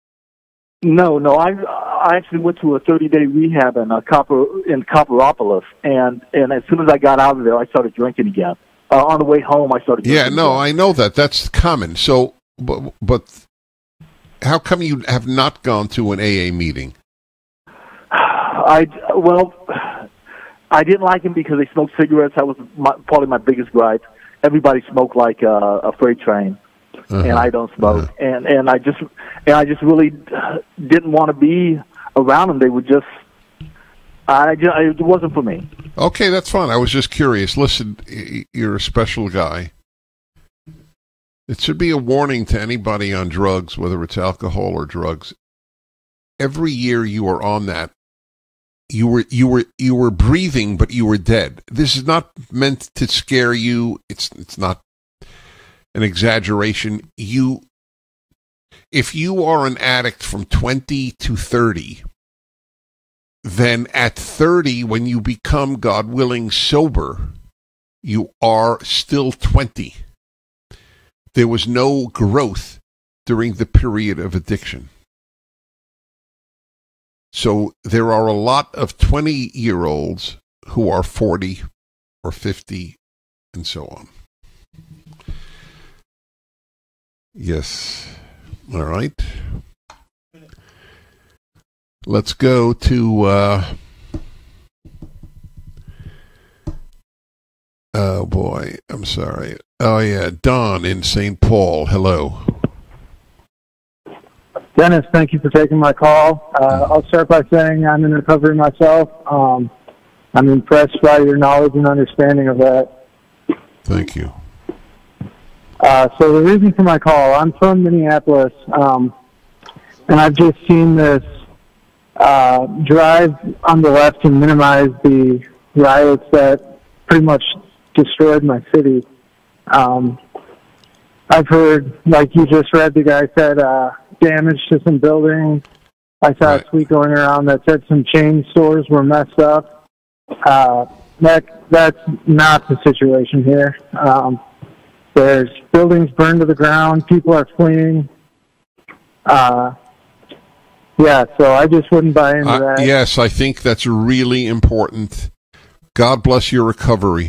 No, no. I I actually went to a thirty-day rehab in uh, Copper in Copperopolis, and and as soon as I got out of there, I started drinking again. Uh, on the way home, I started. Yeah, drinking no, again. I know that. That's common. So, but, but how come you have not gone to an A A meeting? I well, I didn't like him because they smoked cigarettes. That was my, probably my biggest gripe. Everybody smoked like uh, a freight train, Uh-huh. and I don't smoke. And and I just and I just really uh, didn't want to be around them. They were just, I just, it wasn't for me. Okay, that's fine. I was just curious. Listen, you're a special guy. It should be a warning to anybody on drugs, whether it's alcohol or drugs. Every year you are on that, you were you were you were breathing, but you were dead. This is not meant to scare you. It's it's not an exaggeration. You, if you are an addict from twenty to thirty, then at thirty, when you become, God willing, sober, you are still twenty. There was no growth during the period of addiction. So there are a lot of twenty-year-olds who are forty or fifty and so on. Yes. All right. Let's go to... Uh, oh, boy. I'm sorry. Oh, yeah. Don in Saint Paul. Hello. Dennis, thank you for taking my call. Uh, I'll start by saying I'm in recovery myself. Um, I'm impressed by your knowledge and understanding of that. Thank you. Uh, so the reason for my call, I'm from Minneapolis, um, and I've just seen this uh, drive on the left to minimize the riots that pretty much destroyed my city. Um, I've heard, like you just read, the guy said uh, damage to some buildings. I saw right. a tweet going around that said some chain stores were messed up. Uh, that that's not the situation here. Um, there's buildings burned to the ground. People are fleeing. Uh, yeah, so I just wouldn't buy into uh, that. Yes, I think that's really important. God bless your recovery.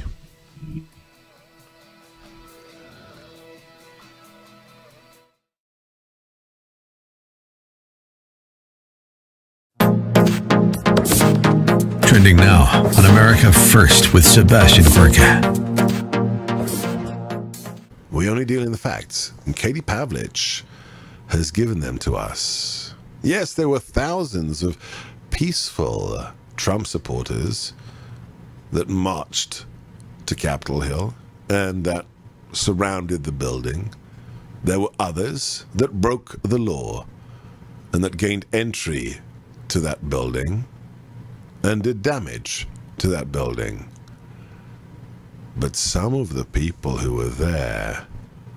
Trending now on America First with Sebastian Gorka. We only deal in the facts, and Katie Pavlich has given them to us. Yes, there were thousands of peaceful Trump supporters that marched to Capitol Hill and that surrounded the building. There were others that broke the law and that gained entry to that building and did damage to that building. But some of the people who were there,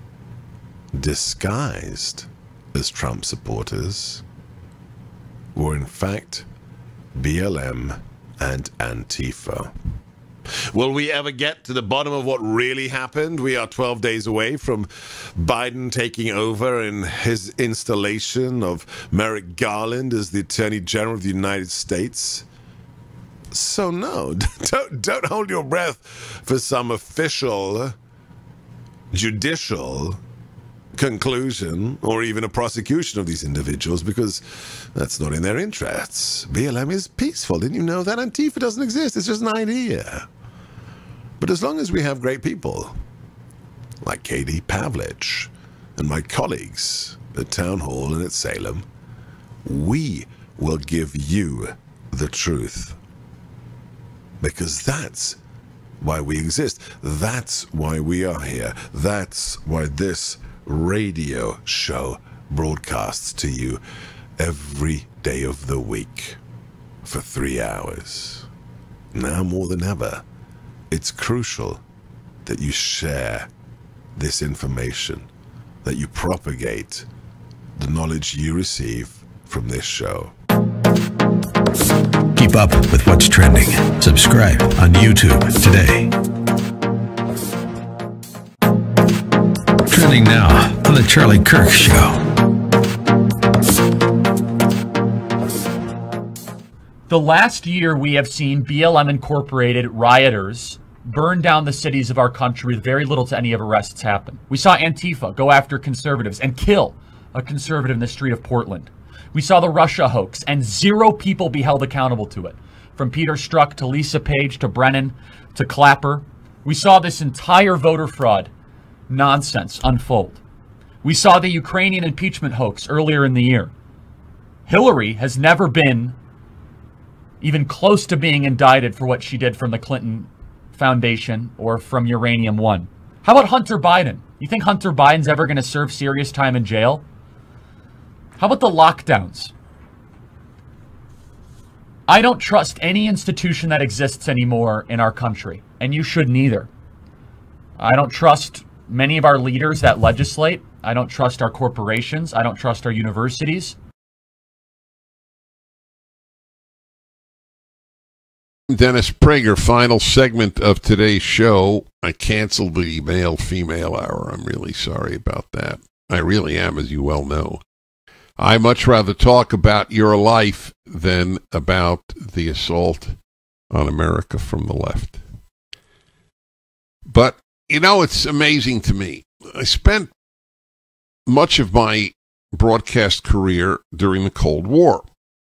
disguised as Trump supporters, were in fact B L M and Antifa. Will we ever get to the bottom of what really happened? We are twelve days away from Biden taking over and his installation of Merrick Garland as the Attorney General of the United States. So no, don't, don't hold your breath for some official, judicial conclusion or even a prosecution of these individuals, because that's not in their interests. B L M is peaceful. Didn't you know that? Antifa doesn't exist. It's just an idea. But as long as we have great people like Katie Pavlich and my colleagues at Town Hall and at Salem, we will give you the truth. Because that's why we exist. That's why we are here. That's why this radio show broadcasts to you every day of the week for three hours. Now more than ever, it's crucial that you share this information, that you propagate the knowledge you receive from this show. Keep up with what's trending. Subscribe on YouTube today. Trending now on The Charlie Kirk Show. The last year we have seen B L M Incorporated rioters burn down the cities of our country with very little to any of arrests happen. We saw Antifa go after conservatives and kill a conservative in the street of Portland. We saw the Russia hoax, and zero people be held accountable to it. From Peter Strzok to Lisa Page to Brennan to Clapper. We saw this entire voter fraud nonsense unfold. We saw the Ukrainian impeachment hoax earlier in the year. Hillary has never been even close to being indicted for what she did from the Clinton Foundation or from Uranium One. How about Hunter Biden? You think Hunter Biden's ever going to serve serious time in jail? How about the lockdowns? I don't trust any institution that exists anymore in our country, and you shouldn't either. I don't trust many of our leaders that legislate. I don't trust our corporations. I don't trust our universities. Dennis Prager, final segment of today's show. I canceled the male-female hour. I'm really sorry about that. I really am, as you well know. I much rather talk about your life than about the assault on America from the left. But, you know, it's amazing to me. I spent much of my broadcast career during the Cold War.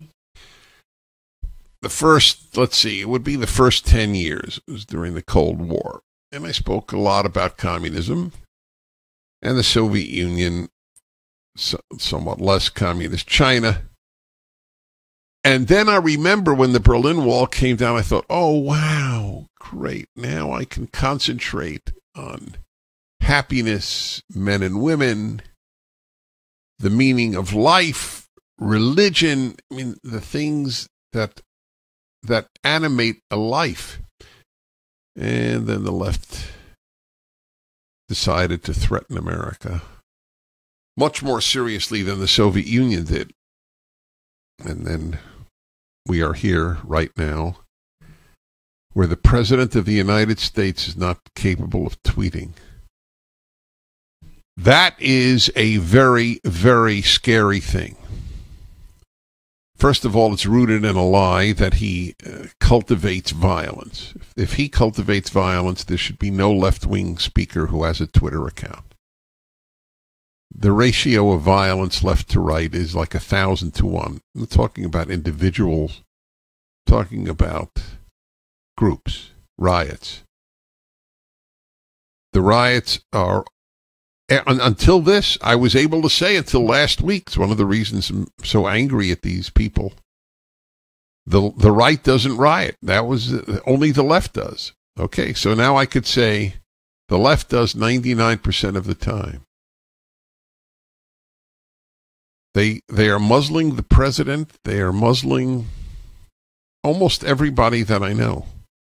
The first, let's see, it would be the first ten years. It was during the Cold War. And I spoke a lot about communism and the Soviet Union, so, somewhat less communist China. And then I remember when the Berlin Wall came down, I thought, oh, wow, great. Now I can concentrate on happiness, men and women, the meaning of life, religion. I mean, the things that that animate a life. And then the left decided to threaten America much more seriously than the Soviet Union did. And then we are here right now where the President of the United States is not capable of tweeting. That is a very, very scary thing. First of all, it's rooted in a lie that he uh, cultivates violence. If, if he cultivates violence, there should be no left-wing speaker who has a Twitter account. The ratio of violence left to right is like a thousand to one. I'm not talking about individuals, I'm talking about groups, riots. The riots are, until this, I was able to say until last week, it's one of the reasons I'm so angry at these people. The, the right doesn't riot. That was, only the left does. Okay, so now I could say the left does ninety-nine percent of the time. They, they are muzzling the president. They are muzzling almost everybody that I know.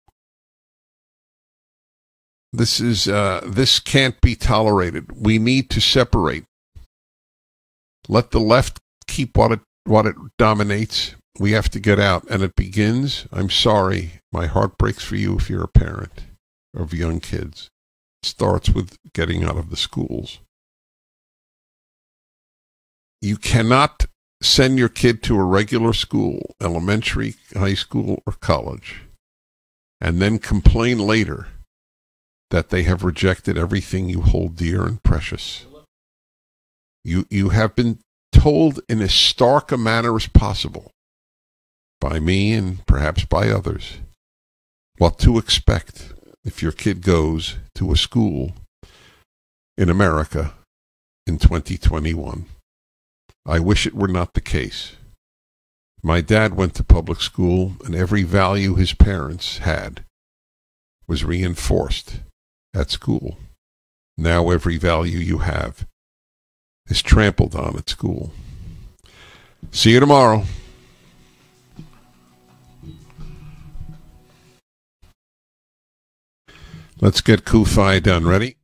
This is uh, this can't be tolerated. We need to separate. Let the left keep what it what it dominates. We have to get out, and it begins. I'm sorry, my heart breaks for you if you're a parent of young kids. It starts with getting out of the schools. You cannot send your kid to a regular school, elementary, high school, or college, and then complain later that they have rejected everything you hold dear and precious. You, you have been told in as stark a manner as possible, by me and perhaps by others, what to expect if your kid goes to a school in America in twenty twenty-one. I wish it were not the case. My dad went to public school, and every value his parents had was reinforced at school. Now every value you have is trampled on at school. See you tomorrow. Let's get Kufi done. Ready?